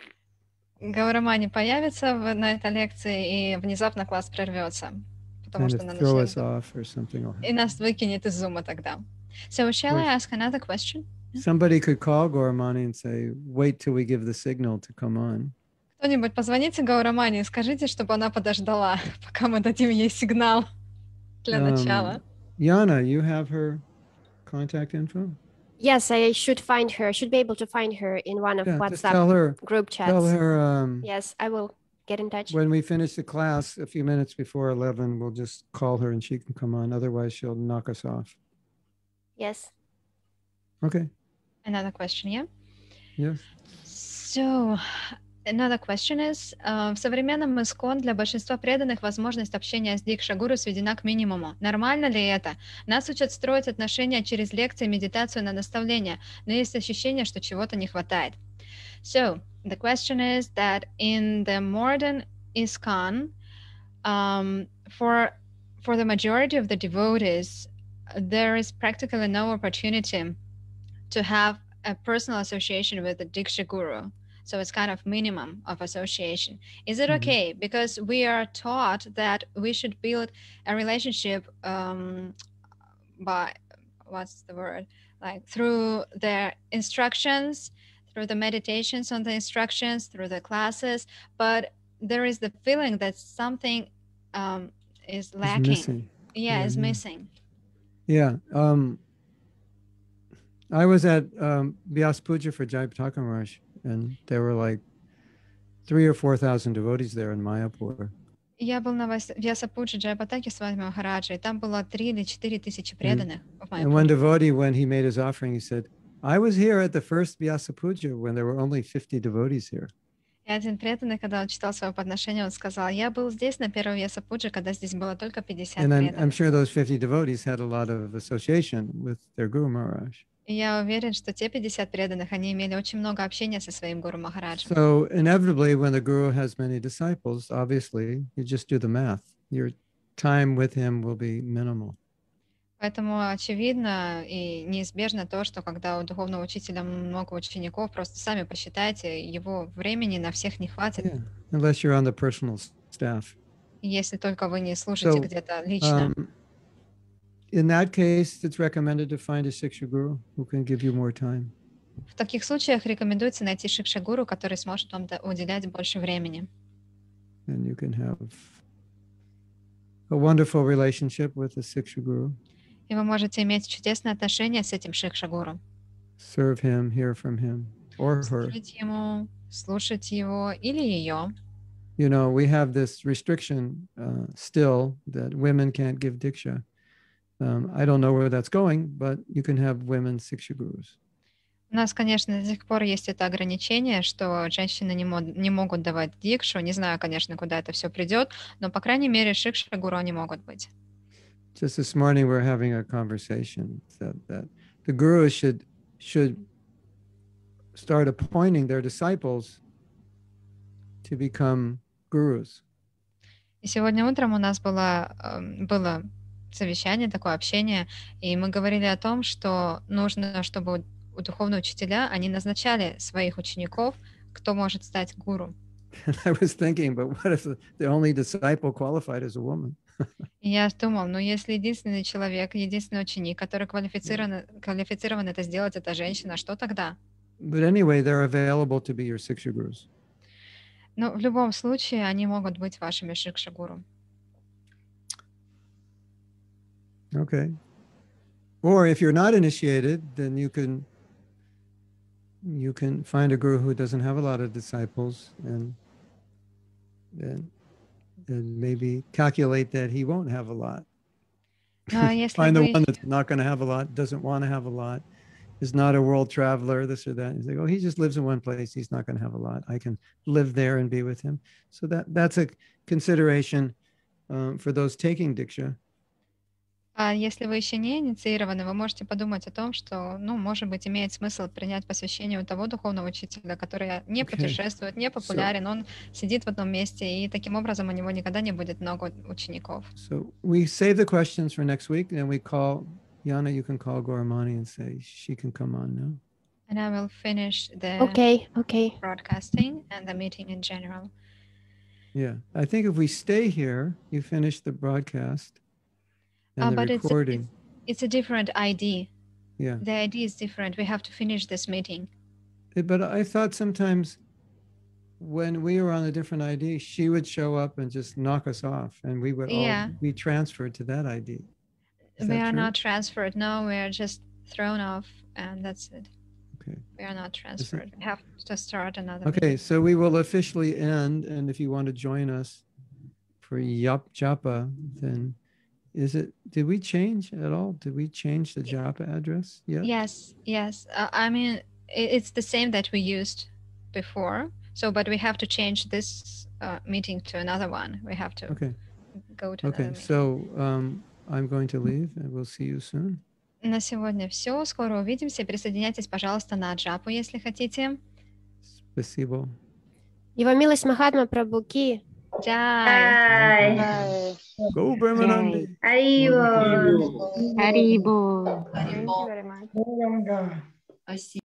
Гаурамани появится в, на этой лекции, и внезапно класс прервется, потому kind что of она throw начнет us off or something will и happen. нас выкинет из зума тогда. So shall I ask another question? Somebody could call Gauramani and say, wait till we give the signal to come on. Кто-нибудь позвоните Гаурамани и скажите, чтобы она подождала, пока мы дадим ей сигнал для начала. Um, Yana, you have her contact info? Yes, I should find her. Should be able to find her in one of Yeah, just WhatsApp tell her, group chats. tell her um, Yes, I will get in touch. when we finish the class a few minutes before eleven, we'll just call her and she can come on. Otherwise, she'll knock us off. Yes. Okay. Another question, yeah? Yes. So, another question is, uh, в современном ИСККОН для большинства преданных возможность общения с Дикша-гуру сведена к минимуму. Нормально ли это? Нас учат строить отношения через лекции, медитацию на наставления, но есть ощущение, что чего-то не хватает. So, the question is that in the modern ISKCON, um, for, for the majority of the devotees, there is practically no opportunity to have a personal association with the Diksha Guru. So it's kind of minimum of association. Is it okay? Mm-hmm. Because we are taught that we should build a relationship um, by, what's the word? Like through the instructions, through the meditations on the instructions, through the classes, but there is the feeling that something um, is lacking. It's missing. Yeah, yeah, is yeah. missing. Yeah. Um, I was at um, Vyas Puja for Jayapataka Maharaj, and there were like three or four thousand devotees there in Mayapur. Я был на Вьясапуджи Джайапатаке с вами Махараджа, и там было три или четыре тысячи преданных в And one devotee, when he made his offering, he said, I was here at the first Vyasa Puja when there were only fifty devotees here. И один преданный, когда он читал свое подношение, он сказал, я был здесь на первой Вьясапуджи, когда здесь было только пятьдесят And I'm, преданных. I'm sure those fifty devotees had a lot of association with their Guru Maharaj. И я уверен, что те пятьдесят преданных, они имели очень много общения со своим Гуру Махараджем. So inevitably, when the Guru has many disciples, obviously, you just do the math. Your time with him will be minimal. Поэтому очевидно и неизбежно то, что когда у духовного учителя много учеников, просто сами посчитайте, его времени на всех не хватит. Yeah, unless you're on the personal staff. Если только вы не слушаете So, где-то лично. Um, in that case, it's recommended to find a Siksha Guru who can give you more time. В таких случаях рекомендуется найти шикша-гуру, который сможет вам уделять больше времени. And you can have a wonderful relationship with the Siksha Guru. И вы можете иметь чудесные отношения с этим шикша-гуру. Serve him, hear from him, or her. Служить ему, слушать его или ее. You know, we have this restriction uh, still that women can't give Diksha. Um, I don't know where that's going, but you can have women Siksha Gurus. У У нас, конечно, до сих пор есть это ограничение, что женщины не, мо- не могут давать дикшу. Не знаю, конечно, куда это все придет, но, по крайней мере, шикша гуру они могут быть. Just this morning, we're having a conversation that, that the gurus should should start appointing their disciples to become gurus. И сегодня утром у нас было, эм, было совещание, такое общение, и мы говорили о том, что нужно, чтобы у, у духовные учителя, они назначали своих учеников, кто может стать гуру. And I was thinking, but what if the, the only disciple qualified is a woman? И я думал, ну если единственный человек, единственный ученик, который квалифицирован, квалифицирован это сделать, это женщина, что тогда? But anyway, they're available to be your Siksha gurus. Ну, в любом случае, они могут быть вашими шикша-гуру. Okay. Or if you're not initiated, then you can you can find a guru who doesn't have a lot of disciples and and, and maybe calculate that he won't have a lot. Ну, а если Find the вы... one that's not going to have a lot, doesn't want to have a lot, is not a world traveler, this or that. And you say, oh, he just lives in one place. He's not going to have a lot. I can live there and be with him. So that that's a consideration um, for those taking Diksha. А если вы еще не инициированы, вы можете подумать о том, что, ну, может быть, имеет смысл принять посвящение у того духовного учителя, который не Okay. путешествует, не популярен, он сидит в одном месте, и таким образом у него никогда не будет много учеников. So we save the questions for next week, and we call Yana. You can call Gauramani and say she can come on now. And I will finish the Okay, okay. broadcasting and the meeting in general. Yeah, I think if we stay here, you finish the broadcast and Uh, the but it's, recording. it's, it's a different I D. Yeah, The I D is different. We have to finish this meeting. Eh, but I thought sometimes when we were on a different I D, she would show up and just knock us off, and we would Yeah. all be transferred to that I D. Is We that are true? not transferred. No, we are just thrown off, and that's it. Okay. We are not transferred. We have to start another Okay, meeting. so we will officially end, and if you want to join us for Yap Japa, then is it, did we change at all? Did we change the Japa address yet? Yes, yes. Uh, I mean, i- it's the same that we used before. So, but we have to change this uh, meeting to another one. We have to Okay, go to another okay, meeting. so um, I'm going to leave, and we'll see you soon. На сегодня все. Скоро увидимся. Присоединяйтесь, пожалуйста, на джапу, если хотите. Спасибо. Его милость Махатма Прабху. Джай! Bye. Go Brahmanandi. Haribol. Thank you very much. Ganga. Спасибо.